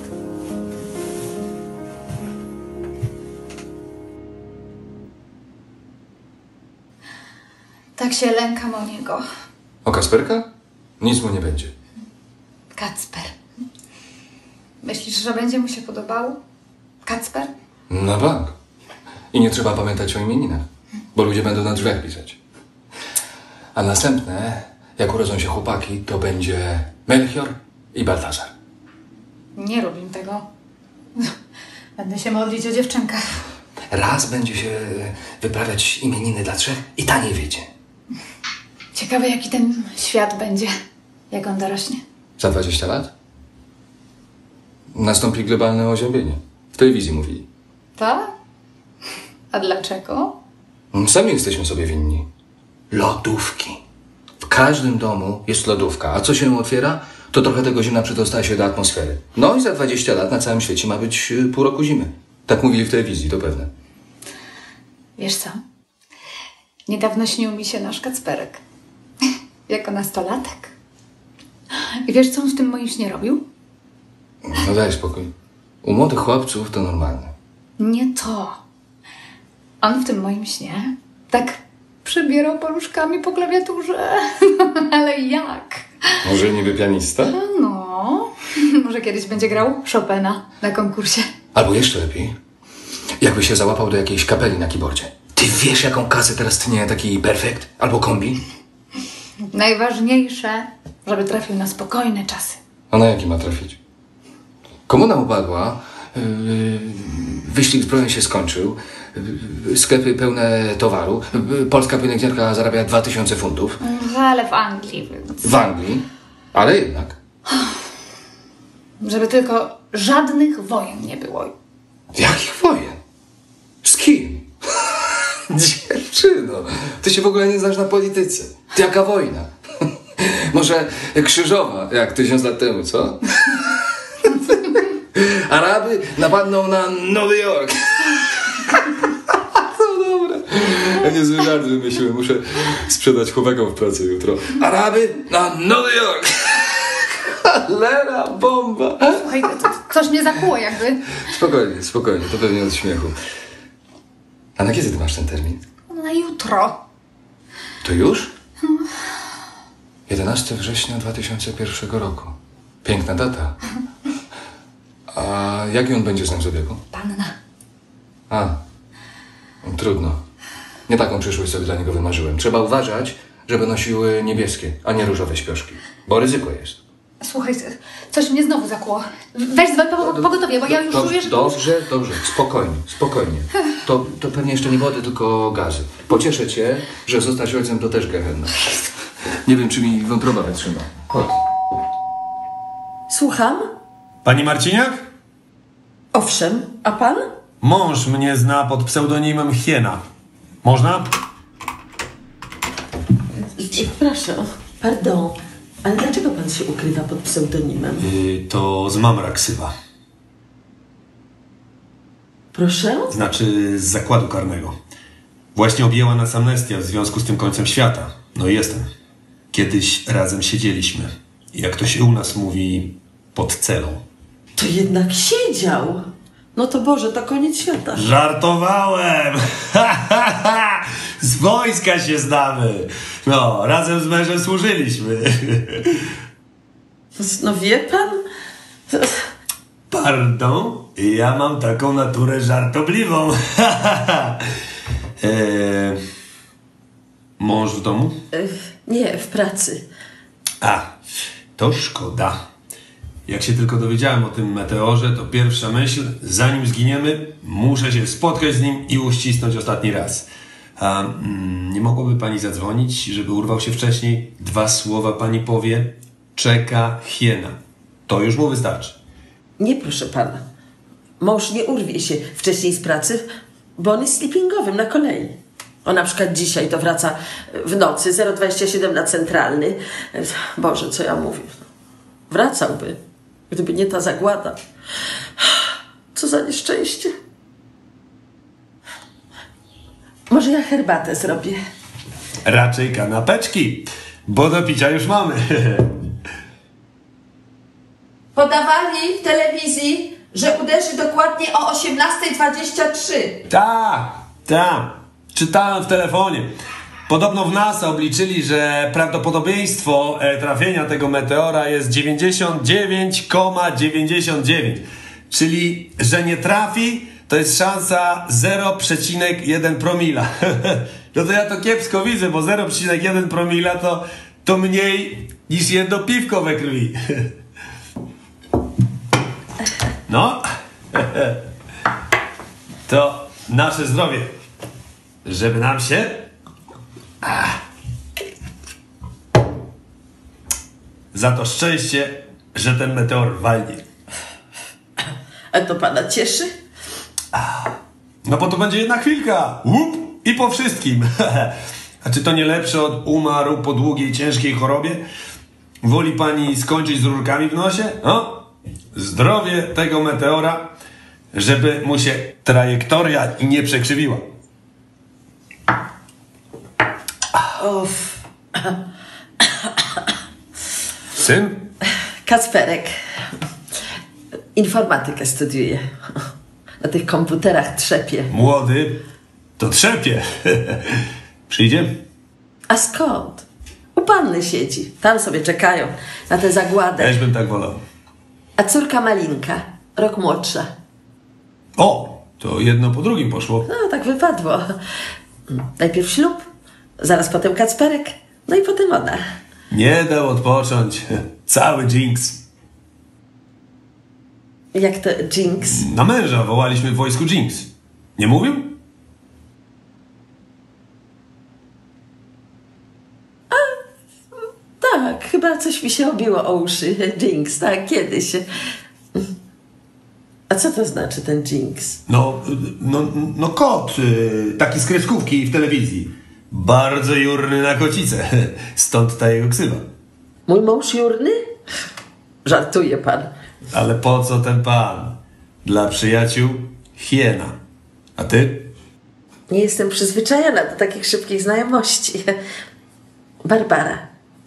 Tak się lękam o niego. O Kasperka? Nic mu nie będzie. Kacper. Myślisz, że będzie mu się podobał? Kacper? Na bank. I nie trzeba pamiętać o imieninach, bo ludzie będą na drzwiach pisać. A następne, jak urodzą się chłopaki, to będzie Melchior i Baltazar. Nie rób im tego. Będę się modlić o dziewczynkę. Raz będzie się wyprawiać imieniny dla 3 i taniej wyjdzie. Ciekawe, jaki ten świat będzie, jak on dorośnie. Za 20 lat nastąpi globalne oziębienie. W telewizji mówili. Tak? A dlaczego? Sami jesteśmy sobie winni. Lodówki. W każdym domu jest lodówka, a co się otwiera, to trochę tego zimna przedostaje się do atmosfery. No i za 20 lat na całym świecie ma być pół roku zimy. Tak mówili w telewizji, to pewne. Wiesz co? Niedawno śnił mi się nasz Kacperek. Jako nastolatek. I wiesz, co on w tym moim śnie robił? No daj spokój. U młodych chłopców to normalne. Nie to. On w tym moim śnie tak przebierał paluszkami po klawiaturze. Ale jak? Może niby pianista? No, może kiedyś będzie grał Chopina na konkursie. Albo jeszcze lepiej, jakby się załapał do jakiejś kapeli na keyboardzie. Ty wiesz, jaką kasę teraz tnie taki perfekt? Albo kombi? Najważniejsze, żeby trafił na spokojne czasy. A na jaki ma trafić? Komuna upadła, wyścig zbrojeń się skończył, sklepy pełne towaru, polska pielęgniarka zarabia 2000 funtów. Ale w Anglii, więc... W Anglii, ale jednak. Żeby tylko żadnych wojen nie było. Jakich wojen? Z kim? Dziewczyno, ty się w ogóle nie znasz na polityce. Ty jaka wojna? Może krzyżowa, jak 1000 lat temu, co? Araby napadną na Nowy Jork. To dobre. Ja niezły żart wymyśliłem, muszę sprzedać chłopakom w pracy jutro. Araby na Nowy Jork. Cholera, bomba. Słuchaj, coś mnie zakuło jakby. Spokojnie, spokojnie, to pewnie od śmiechu. A na kiedy ty masz ten termin? Na jutro. To już? 11 września 2001 roku. Piękna data. A jaki on będzie znam zodiaku? Panna. A, trudno. Nie taką przyszłość sobie dla niego wymarzyłem. Trzeba uważać, żeby nosiły niebieskie, a nie różowe śpioszki. Bo ryzyko jest. Słuchaj, coś mnie znowu zakuło. Weź dzwoń pogotowie, bo ja już czuję, że... Dobrze, spokojnie. To pewnie jeszcze nie wody, tylko gazy. Pocieszę cię, że zostać ojcem to też gehenna. Nie wiem, czy mi wątroba wytrzyma. Chodź. Słucham? Pani Marciniak? Owszem, a pan? Mąż mnie zna pod pseudonimem Hiena. Można? Przepraszam, pardon, ale dlaczego pan się ukrywa pod pseudonimem? To z Mamra ksywa. Proszę? Znaczy z zakładu karnego. Właśnie objęła nas amnestia w związku z tym końcem świata. No i jestem. Kiedyś razem siedzieliśmy. Jak to się u nas mówi, pod celą. To jednak siedział. No to Boże, to koniec świata. Żartowałem! Z wojska się znamy. No, razem z mężem służyliśmy. No wie pan? Pardon? Ja mam taką naturę żartobliwą. Mąż w domu? Nie, w pracy. A, to szkoda. Jak się tylko dowiedziałem o tym meteorze, to pierwsza myśl, zanim zginiemy, muszę się spotkać z nim i uścisnąć ostatni raz. A nie mogłaby pani zadzwonić, żeby urwał się wcześniej? 2 słowa pani powie. Czeka Hiena. To już mu wystarczy. Nie, proszę pana. Mąż nie urwie się wcześniej z pracy, bo on jest sleepingowym na kolei. On na przykład dzisiaj to wraca w nocy, 0:27 na Centralny. Boże, co ja mówię. Wracałby, gdyby nie ta zagłada. Co za nieszczęście. Może ja herbatę zrobię. Raczej kanapeczki, bo do picia już mamy. Podawali w telewizji, że uderzy dokładnie o 18:23. Tak. Czytałem w telefonie. Podobno w NASA obliczyli, że prawdopodobieństwo trafienia tego meteora jest 99,99. Czyli, że nie trafi, to jest szansa 0,1 promila. No to ja to kiepsko widzę, bo 0,1 promila to mniej niż jedno piwko we krwi. No, to nasze zdrowie. Żeby nam się... Za to szczęście, że ten meteor walnie. A to pana cieszy? No bo to będzie jedna chwilka. Łup! I po wszystkim. A czy to nie lepsze od umarł po długiej, ciężkiej chorobie? Woli pani skończyć z rurkami w nosie? No? Zdrowie tego meteora, żeby mu się trajektoria nie przekrzywiła. Uff. Syn? Kacperek. Informatykę studiuje. Na tych komputerach trzepie. Młody? To trzepie. Przyjdzie? A skąd? U panny siedzi. Tam sobie czekają na tę zagładę. Też bym tak wolał. A córka Malinka, rok młodsza. O! To jedno po drugim poszło. No, tak wypadło. Najpierw ślub, zaraz potem Kacperek, no i potem ona. Nie dał odpocząć. Cały dżinks. Jak to Jinx? Na męża wołaliśmy w wojsku dżinks. Nie mówił? Tak, chyba coś mi się obiło o uszy. Jinx, tak, kiedyś. A co to znaczy ten Jinx? No kot, taki z kreskówki w telewizji. Bardzo jurny na kocicę. Stąd ta jego ksywa. Mój mąż jurny? Żartuje pan. Ale po co ten pan? Dla przyjaciół hiena. A ty? Nie jestem przyzwyczajona do takich szybkich znajomości. Barbara.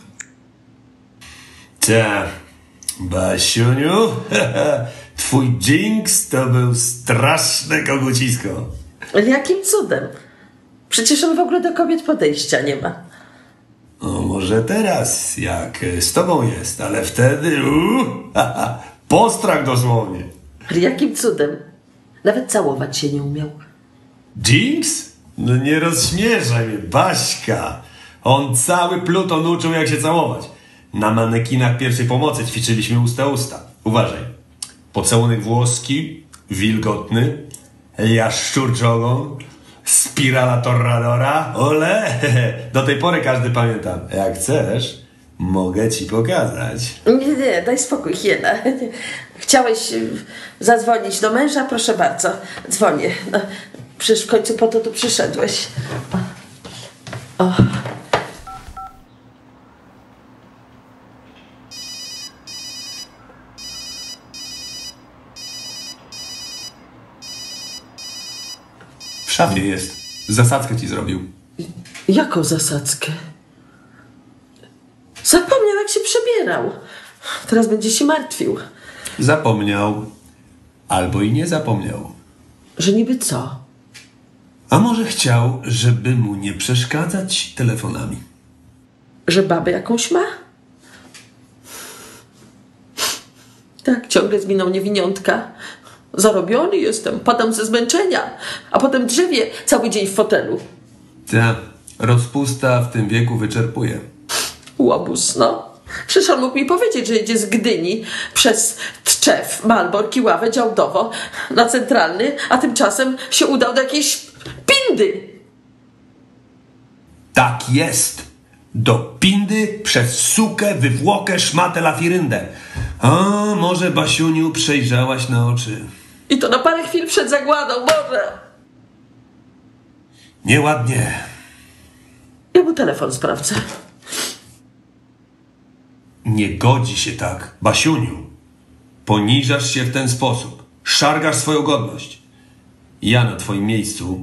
Ta, Basiuniu, twój dżinks to był straszne kogucisko. Jakim cudem? Przecież on w ogóle do kobiet podejścia nie ma. No może teraz, jak z tobą jest, ale wtedy postrach dosłownie. Jakim cudem? Nawet całować się nie umiał. Jinx? No nie rozśmieszaj mnie, Baśka. On cały Pluton uczył, jak się całować. Na manekinach pierwszej pomocy ćwiczyliśmy usta. Uważaj. Pocałunek włoski, wilgotny, jaszczurczy ogon, spirala torradora, ole. Do tej pory każdy pamiętam. Jak chcesz, Mogę ci pokazać. Nie, daj spokój, Hiena. Chciałeś zadzwonić do męża? Proszę bardzo, dzwonię. No, przecież w końcu po to tu przyszedłeś. O. W szafie jest. Zasadzkę ci zrobił. Jaką zasadzkę? Zapomniał, jak się przebierał. Teraz będzie się martwił. Zapomniał. Albo i nie zapomniał. Że niby co? A może chciał, żeby mu nie przeszkadzać telefonami? Że babę jakąś ma? Tak, ciągle z miną niewiniątka. Zarobiony jestem, padam ze zmęczenia, a potem drzewie cały dzień w fotelu. Ta rozpusta w tym wieku wyczerpuje. Łobuz, no. Przecież on mógł mi powiedzieć, że jedzie z Gdyni przez Tczew, Malbork i Ławę Działdowo na Centralny, a tymczasem się udał do jakiejś Pindy. Tak jest. Do Pindy przez sukę, wywłokę, szmatę, lafiryndę. A może, Basiuniu, przejrzałaś na oczy? I to na parę chwil przed zagładą, Boże. Nieładnie. Ja mu telefon sprawdzę. Nie godzi się tak, Basiuniu. Poniżasz się w ten sposób. Szargasz swoją godność. Ja na twoim miejscu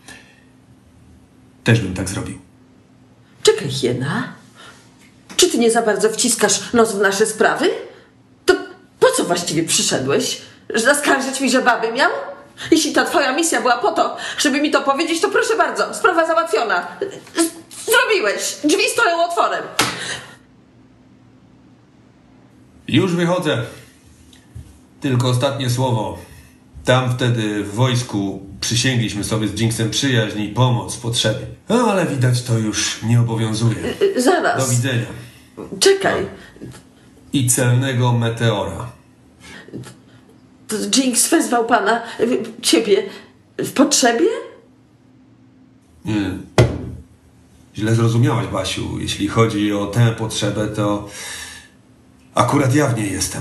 też bym tak zrobił. Czekaj, Hiena. Czy ty nie za bardzo wciskasz nos w nasze sprawy? To po co właściwie przyszedłeś? Że zaskarżyć mi, że baby miał? Jeśli ta twoja misja była po to, żeby mi to powiedzieć, to proszę bardzo, sprawa załatwiona. Zrobiłeś. Drzwi stoją otworem. Już wychodzę. Tylko ostatnie słowo. Tam wtedy w wojsku przysięgliśmy sobie z Jinxem przyjaźń i pomoc w potrzebie. No, ale widać, to już nie obowiązuje. Zaraz. Do widzenia. Czekaj. I celnego meteora. To Jinx wezwał pana, ciebie, w potrzebie? Nie. Źle zrozumiałaś, Basiu. Jeśli chodzi o tę potrzebę, to akurat ja w niej jestem.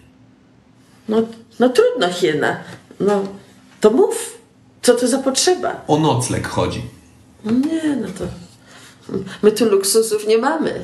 No trudno, Hiena. No, to mów. Co to za potrzeba? O nocleg chodzi. Nie, no to... My tu luksusów nie mamy.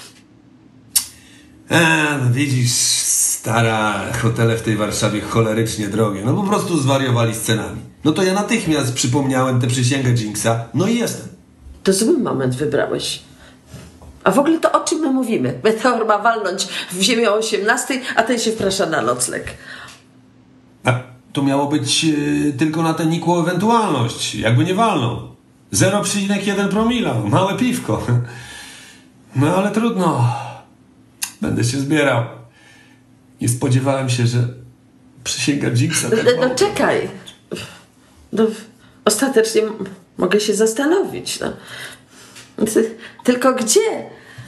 No widzisz, stara, hotele w tej Warszawie cholerycznie drogie. No po prostu zwariowali z cenami. No to ja natychmiast przypomniałem tę przysięgę Jinxa. No i jestem. To zły moment wybrałeś. A w ogóle to o czym my mówimy? Meteor ma walnąć w ziemię o 18, a ten się wprasza na nocleg. A to miało być tylko na tę nikłą ewentualność. Jakby nie walnął. 0,1 promila. Małe piwko. No ale trudno. Będę się zbierał. Nie spodziewałem się, że przysięga Jinxa... No czekaj. No, ostatecznie mogę się zastanowić. No. Tylko gdzie?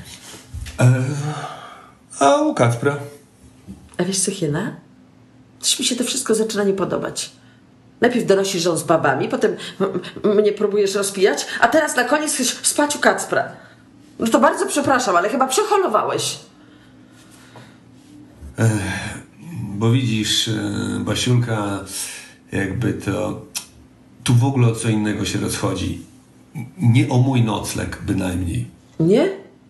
A u Kacpra. A wiesz co, Hiena? Coś mi się to wszystko zaczyna nie podobać. Najpierw donosisz, że on z babami, potem mnie próbujesz rozpijać, a teraz na koniec chcesz spać u Kacpra. No to bardzo przepraszam, ale chyba przeholowałeś. Bo widzisz, Basiulka, jakby to... Tu w ogóle o co innego się rozchodzi. Nie o mój nocleg bynajmniej. Nie?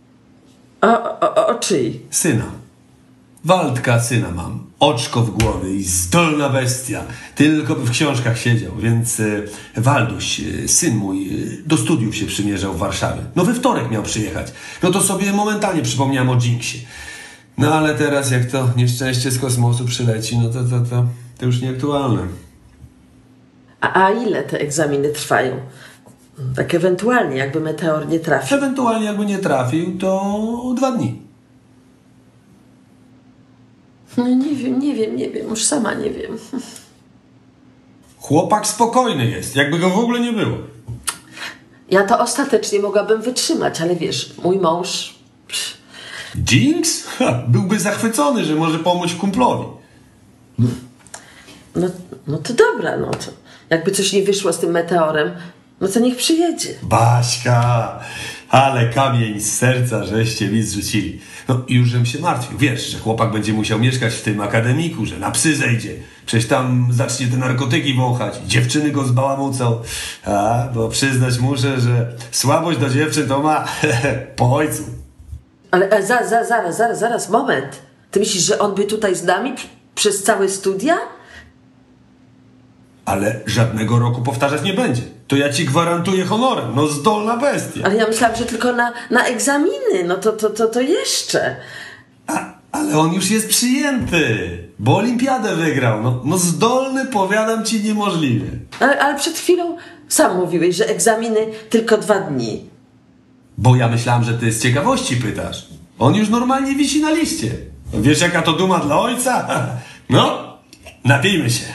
O czyj? Syna. Waldka syna mam. Oczko w głowie i zdolna bestia. Tylko by w książkach siedział, więc Walduś, syn mój, do studiów się przymierzał w Warszawie. No we wtorek miał przyjechać. No to sobie momentalnie przypomniałem o Jinxie. No ale teraz jak to nieszczęście z kosmosu przyleci, no to już nieaktualne. A ile te egzaminy trwają? Tak ewentualnie, jakby meteor nie trafił. Ewentualnie jakby nie trafił, to 2 dni. No nie wiem, już sama nie wiem. Chłopak spokojny jest, jakby go w ogóle nie było. Ja to ostatecznie mogłabym wytrzymać, ale wiesz, mój mąż... Jinx? Byłby zachwycony, że może pomóc kumplowi. No to dobra, no to jakby coś nie wyszło z tym meteorem, no to niech przyjedzie. Baśka, Ale kamień z serca żeście mi zrzucili. No już żem się martwił. Wiesz, że chłopak będzie musiał mieszkać w tym akademiku, że na psy zejdzie. Przecież tam zacznie te narkotyki wąchać. Dziewczyny go zbałamucą. A, bo przyznać muszę, że słabość do dziewczyn to ma po ojcu. Ale zaraz, moment. Ty myślisz, że on by tutaj z nami przez całe studia? Ale żadnego roku powtarzać nie będzie. To ja ci gwarantuję honorem. No zdolna bestia. Ale ja myślałam, że tylko na egzaminy. No to jeszcze. Ale on już jest przyjęty, bo olimpiadę wygrał. No zdolny, powiadam ci, niemożliwie. Ale przed chwilą sam mówiłeś, że egzaminy tylko 2 dni. Bo ja myślałem, że ty z ciekawości pytasz. On już normalnie wisi na liście. Wiesz, jaka to duma dla ojca? No, napijmy się.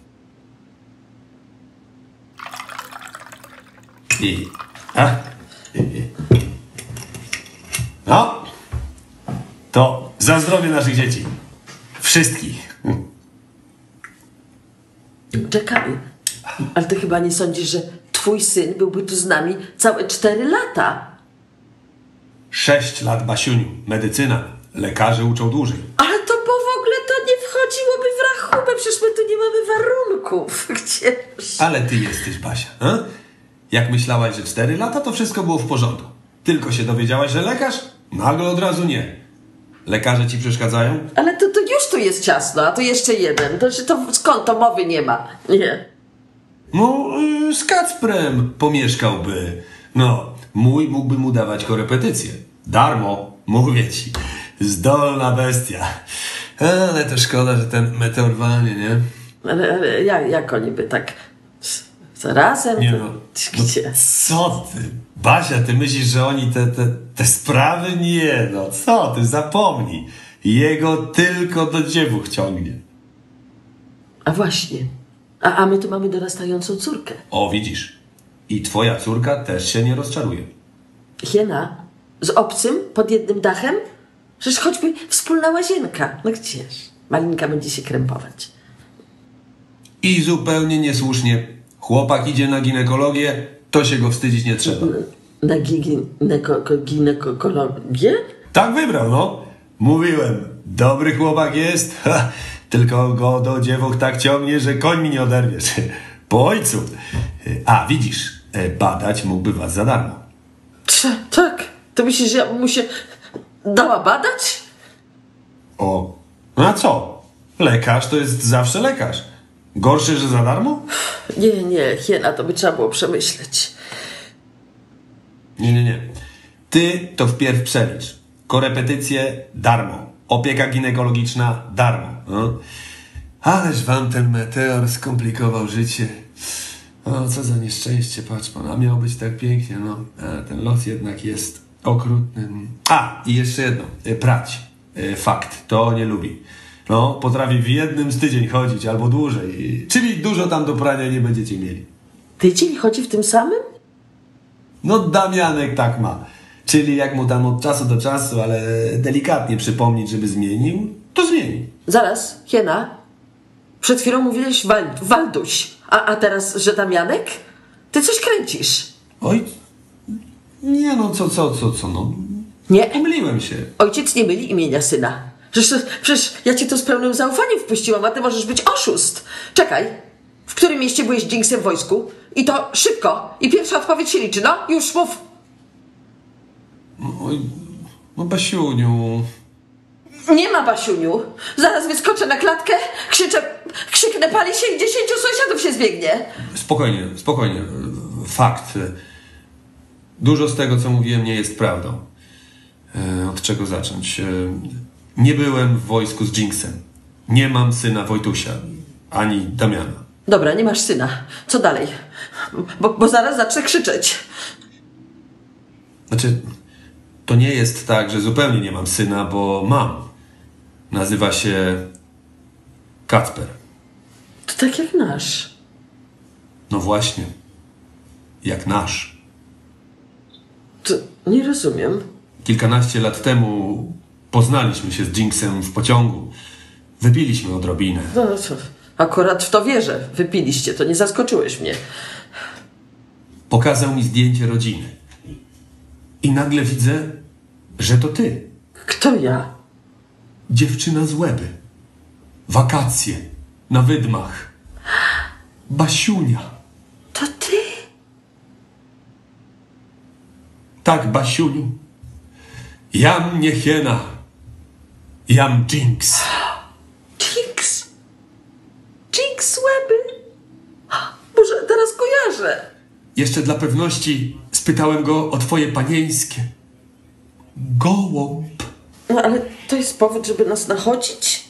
No, to za zdrowie naszych dzieci. Wszystkich. Czekaj. Ale ty chyba nie sądzisz, że twój syn byłby tu z nami całe 4 lata? 6 lat, Basiuniu. Medycyna. Lekarze uczą dłużej. Ale to bo w ogóle to nie wchodziłoby w rachubę. Przecież my tu nie mamy warunków. Gdzież? Ale ty jesteś, Basia. Jak myślałaś, że 4 lata, to wszystko było w porządku. Tylko się dowiedziałaś, że lekarz? Nagle od razu nie. Lekarze ci przeszkadzają? Ale to już tu jest ciasno, a tu jeszcze jeden. To skąd to mowy nie ma? Nie. No, z Kacprem pomieszkałby. No, mój mógłby mu dawać korepetycje. Darmo, mówię ci. Zdolna bestia. Ale to szkoda, że ten meteor walnie, nie? Ale jak oni by tak razem? Nie to, no. Gdzie? Co ty? Basia, ty myślisz, że oni te sprawy? Nie no, co ty, zapomnij. Jego tylko do dziewuch ciągnie. A właśnie. A my tu mamy dorastającą córkę. O, widzisz. I twoja córka też się nie rozczaruje. Hiena? Z obcym? Pod jednym dachem? Przecież choćby wspólna łazienka. No gdzież? Malinka będzie się krępować. I zupełnie niesłusznie. Chłopak idzie na ginekologię, to się go wstydzić nie trzeba. Na ginekologię? Tak wybrał, no. Mówiłem, dobry chłopak jest, tylko go do dziewuch tak ciągnie, że koń mi nie oderwiesz. Po ojcu. A, widzisz, badać mógłby was za darmo. Tak. To myślisz, że ja mu się dała badać? O, no a co? Lekarz to jest zawsze lekarz. Gorszy, że za darmo? Nie, Hiena, to by trzeba było przemyśleć. Nie. Ty to wpierw przelicz. Korepetycje darmo. Opieka ginekologiczna darmo. No. Ależ wam ten meteor skomplikował życie. O, co za nieszczęście, patrz pan. A miało być tak pięknie, no. A ten los jednak jest okrutny. A, i jeszcze jedno. Prać. Fakt. To nie lubi. No, potrafi w jednym z tydzień chodzić, albo dłużej. Czyli dużo tam do prania nie będziecie mieli. Tydzień chodzi w tym samym? No, Damianek tak ma. Czyli jak mu tam od czasu do czasu, ale delikatnie przypomnieć, żeby zmienił, to zmieni. Zaraz, Hiena. Przed chwilą mówiłeś Walduś, a teraz, że Damianek? Ty coś kręcisz. Oj, nie no, co, no. Nie. Pomyliłem się. Ojciec nie myli imienia syna. Przecież ja cię to z pełnym zaufaniem wpuściłam, a ty możesz być oszust. Czekaj, w którym mieście byłeś dżinksem w wojsku? I to szybko. I pierwsza odpowiedź się liczy, no? Już mów. Oj, no Basiuniu. Nie ma Basiuniu. Zaraz wyskoczę na klatkę, krzyknę, pali się i 10 sąsiadów się zbiegnie. Spokojnie. Fakt. Dużo z tego, co mówiłem, nie jest prawdą. Od czego zacząć? Nie byłem w wojsku z dżinksem. Nie mam syna Wojtusia, ani Damiana. Dobra, nie masz syna. Co dalej? Bo zaraz zacznę krzyczeć. Znaczy, to nie jest tak, że zupełnie nie mam syna, bo mam. Nazywa się Kacper. To tak jak nasz. No właśnie. Jak nasz. To nie rozumiem. Kilkanaście lat temu poznaliśmy się z dżinksem w pociągu. Wypiliśmy odrobinę. No co? Akurat w to wierzę. Wypiliście, to nie zaskoczyłeś mnie. Pokazał mi zdjęcie rodziny. i nagle widzę, że to ty. Kto ja? Dziewczyna z Łeby. Wakacje. Na wydmach. Basiunia. To ty? Tak, Basiuniu. Jam nie hiena. Jam Jinx. Jinx. Jinx z Łeby. Boże, teraz kojarzę. Jeszcze dla pewności spytałem go o twoje panieńskie. Gołąb. No ale to jest powód, żeby nas nachodzić?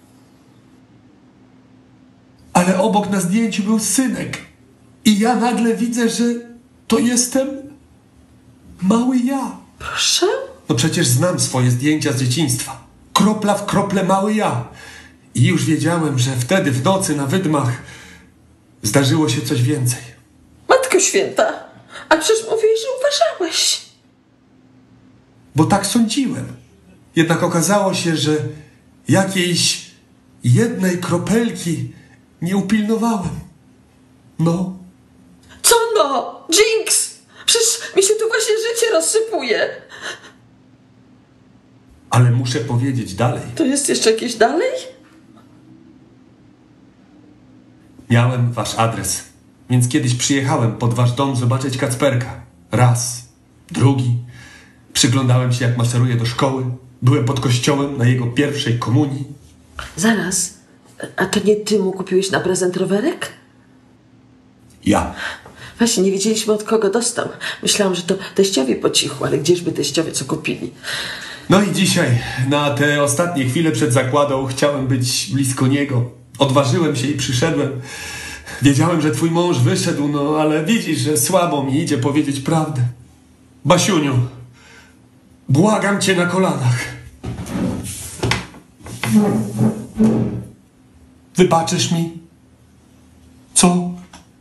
Ale obok na zdjęciu był synek. I ja nagle widzę, że to jestem mały ja. Proszę? No przecież znam swoje zdjęcia z dzieciństwa. Kropla w krople mały ja. I już wiedziałem, że wtedy w nocy na wydmach zdarzyło się coś więcej. Matko Święta, a przecież mówiłeś, że uważałeś. Bo tak sądziłem. Jednak okazało się, że jakiejś jednej kropelki nie upilnowałem. No. Co no? Jinx! Przecież mi się tu właśnie życie rozsypuje. Ale muszę powiedzieć dalej. To jest jeszcze jakieś dalej? Miałem wasz adres, więc kiedyś przyjechałem pod wasz dom zobaczyć Kacperka. Raz, drugi. Przyglądałem się, jak maszeruje do szkoły. Byłem pod kościołem na jego pierwszej komunii. Zaraz, a to nie ty mu kupiłeś na prezent rowerek? Ja. Właśnie, nie wiedzieliśmy, od kogo dostał. Myślałam, że to teściowie po cichu, ale gdzieżby teściowie co kupili? No i dzisiaj, na te ostatnie chwile przed zakładą, chciałem być blisko niego. Odważyłem się i przyszedłem. Wiedziałem, że twój mąż wyszedł, no ale widzisz, że słabo mi idzie powiedzieć prawdę. Basiuniu, błagam cię na kolanach. Wybaczysz mi? Co?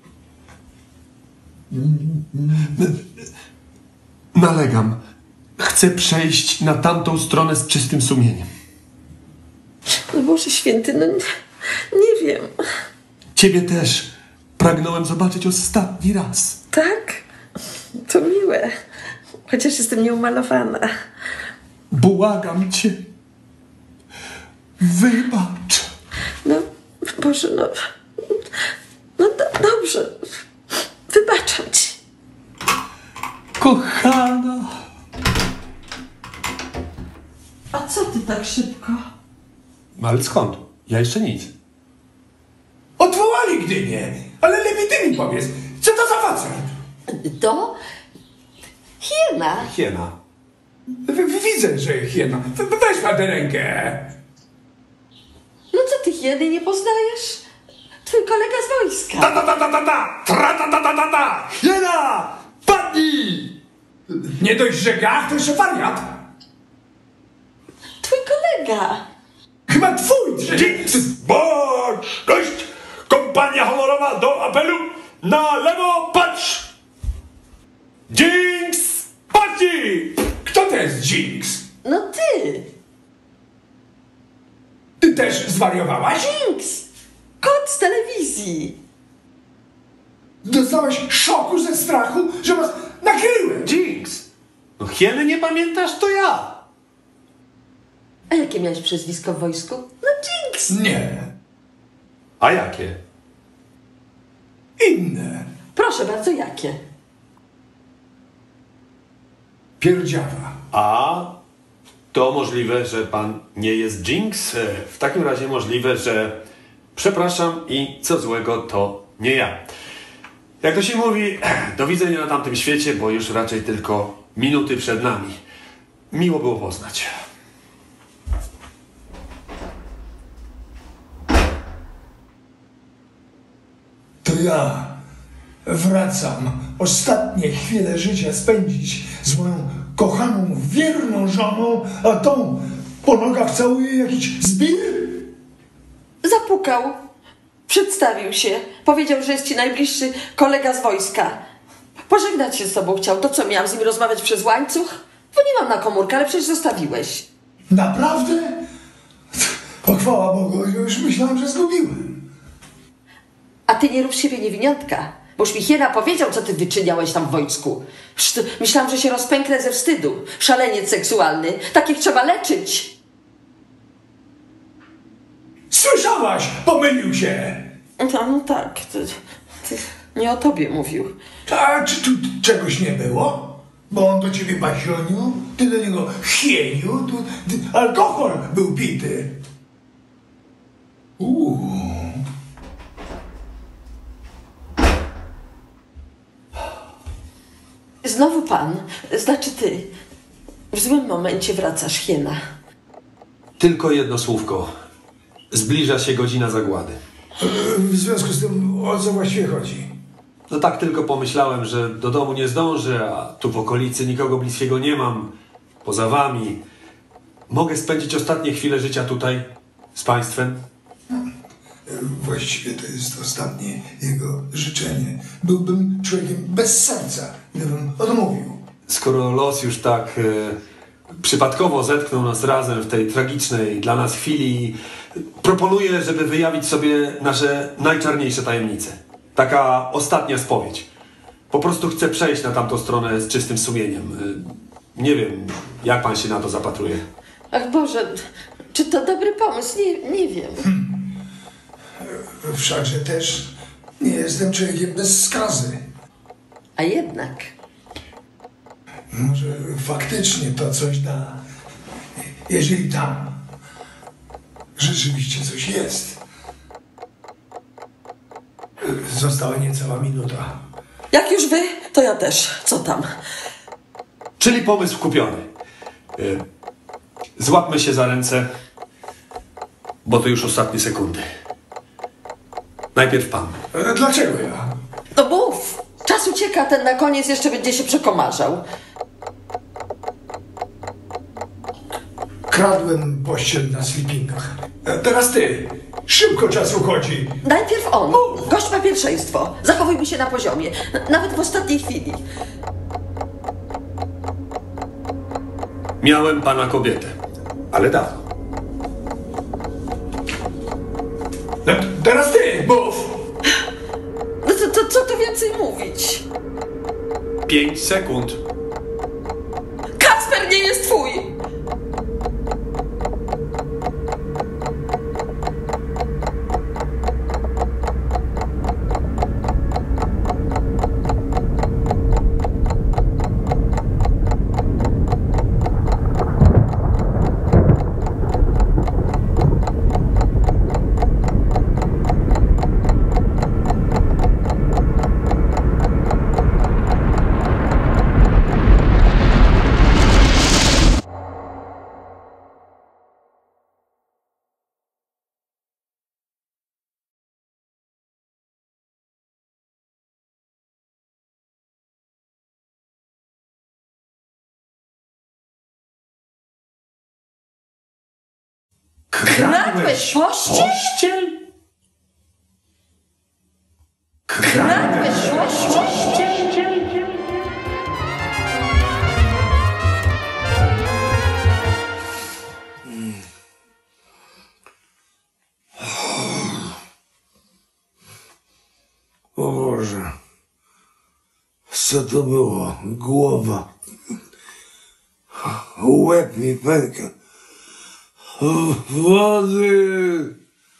Nalegam. Chcę przejść na tamtą stronę z czystym sumieniem. No Boże Święty, no nie wiem. Ciebie też pragnąłem zobaczyć ostatni raz. Tak? To miłe. Chociaż jestem nieumalowana. Błagam cię. Wybacz. No, Boże, no... No dobrze. Wybaczam ci. Kochana. A co ty tak szybko? Ale skąd? Ja jeszcze nic. Odwołali Gdynię, ale lepiej ty mi powiedz, co to za facet? To? Hiena. Hiena. Widzę, że hiena. Weź pan tę rękę. No co ty hieny nie poznajesz? Twój kolega z wojska. Ta. Tra. Hiena! Padnij! Nie dość, że gach, to jeszcze wariat. Twój kolega. Chyba twój. Baczność! Kompania honorowa do apelu! Na lewo patrz! Jinx! Party! Kto to jest Jinx? No ty. Ty też zwariowałaś? Jinx. Kot z telewizji. Dostałaś szoku ze strachu, że was nakryłem. Jinx! No hieny nie pamiętasz, to ja! A jakie miałeś przezwisko w wojsku? No Jinx. Nie. A jakie? Inne. Proszę bardzo, jakie? Pierdziawa. A to możliwe, że pan nie jest Jinx? W takim razie możliwe, że przepraszam i co złego to nie ja. Jak to się mówi, do widzenia na tamtym świecie, bo już raczej tylko minuty przed nami. Miło było poznać. To ja wracam ostatnie chwile życia spędzić z moją kochaną, wierną żoną, a tą po nogach całuje jakiś zbir? Zapukał. Przedstawił się. Powiedział, że jest ci najbliższy kolega z wojska. Pożegnać się z tobą chciał. To co, miałam z nim rozmawiać przez łańcuch? Dzwoniłam na komórkę, ale przecież zostawiłeś. Naprawdę? O, chwała Bogu, już myślałam, że zgubiłem. A ty nie rób z siebie niewiniątka. Bo już mi Hiena powiedział, co ty wyczyniałeś tam w wojsku. Myślałam, że się rozpęknę ze wstydu. Szaleniec seksualny. Takich trzeba leczyć. Słyszałaś? Pomylił się. No tak, ty nie o tobie mówił. A czy tu czegoś nie było? Bo on do ciebie pasionił, ty do niego hienił, alkohol był pity. Znowu pan, znaczy ty. W złym momencie wracasz, Hiena. Tylko jedno słówko. Zbliża się godzina zagłady. W związku z tym, o co właściwie chodzi? No tak tylko pomyślałem, że do domu nie zdążę, a tu w okolicy nikogo bliskiego nie mam. Poza wami. Mogę spędzić ostatnie chwile życia tutaj z państwem? Właściwie to jest ostatnie jego życzenie. Byłbym człowiekiem bez serca, gdybym odmówił. Skoro los już tak przypadkowo zetknął nas razem w tej tragicznej dla nas chwili, proponuję, żeby wyjawić sobie nasze najczarniejsze tajemnice. Taka ostatnia spowiedź. Po prostu chcę przejść na tamtą stronę z czystym sumieniem. Nie wiem, jak pan się na to zapatruje. Ach Boże, czy to dobry pomysł? Nie wiem. Wszakże też nie jestem człowiekiem bez skazy. A jednak. Może faktycznie to coś da. Jeżeli tam rzeczywiście coś jest. Została niecała minuta. Jak już wy, to ja też. Co tam? Czyli pomysł kupiony. Złapmy się za ręce, bo to już ostatnie sekundy. Najpierw pan. Dlaczego ja? No mów! Czas ucieka, ten na koniec jeszcze będzie się przekomarzał. Kradłem pościel na sleepingach. Teraz ty. Szybko czas uchodzi. Najpierw on. Gość ma pierwszeństwo. Zachowujmy się na poziomie. Nawet w ostatniej chwili. Miałem pana kobietę, ale dawno. Teraz ty, mów. No to co tu więcej mówić? 5 sekund. Kacper nie jest twój! Kradłeś pościel? Kradłeś pościel? O Boże. Co to było? Głowa. Łeb mi pęka. Wody!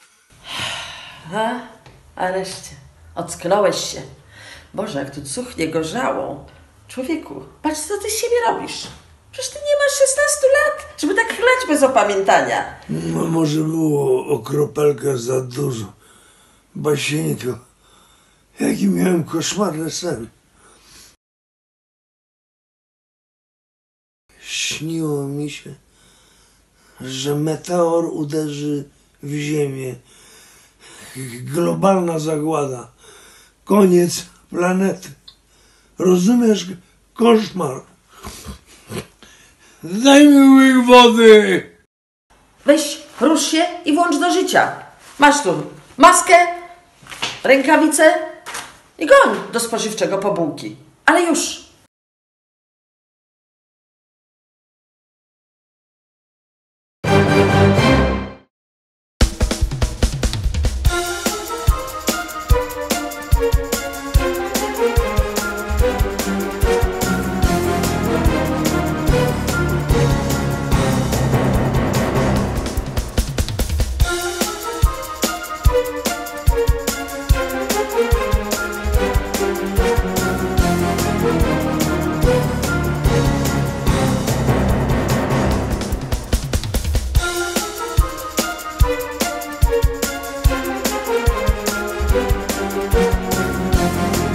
A reszcie. Ocknąłeś się. Boże, jak tu cuchnie gorzałą. Człowieku, patrz, co ty z siebie robisz. Przecież ty nie masz 16 lat, żeby tak chlać bez opamiętania. No może było o kropelkę za dużo. Basieńko, jaki miałem koszmarny sen. Śniło mi się, że meteor uderzy w ziemię. Globalna zagłada. Koniec planety. Rozumiesz? Koszmar. Daj mi łyk wody! Weź, rusz się i włącz do życia. Masz tu maskę, rękawice i goń do spożywczego po bułki. Ale już.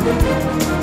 Thank you.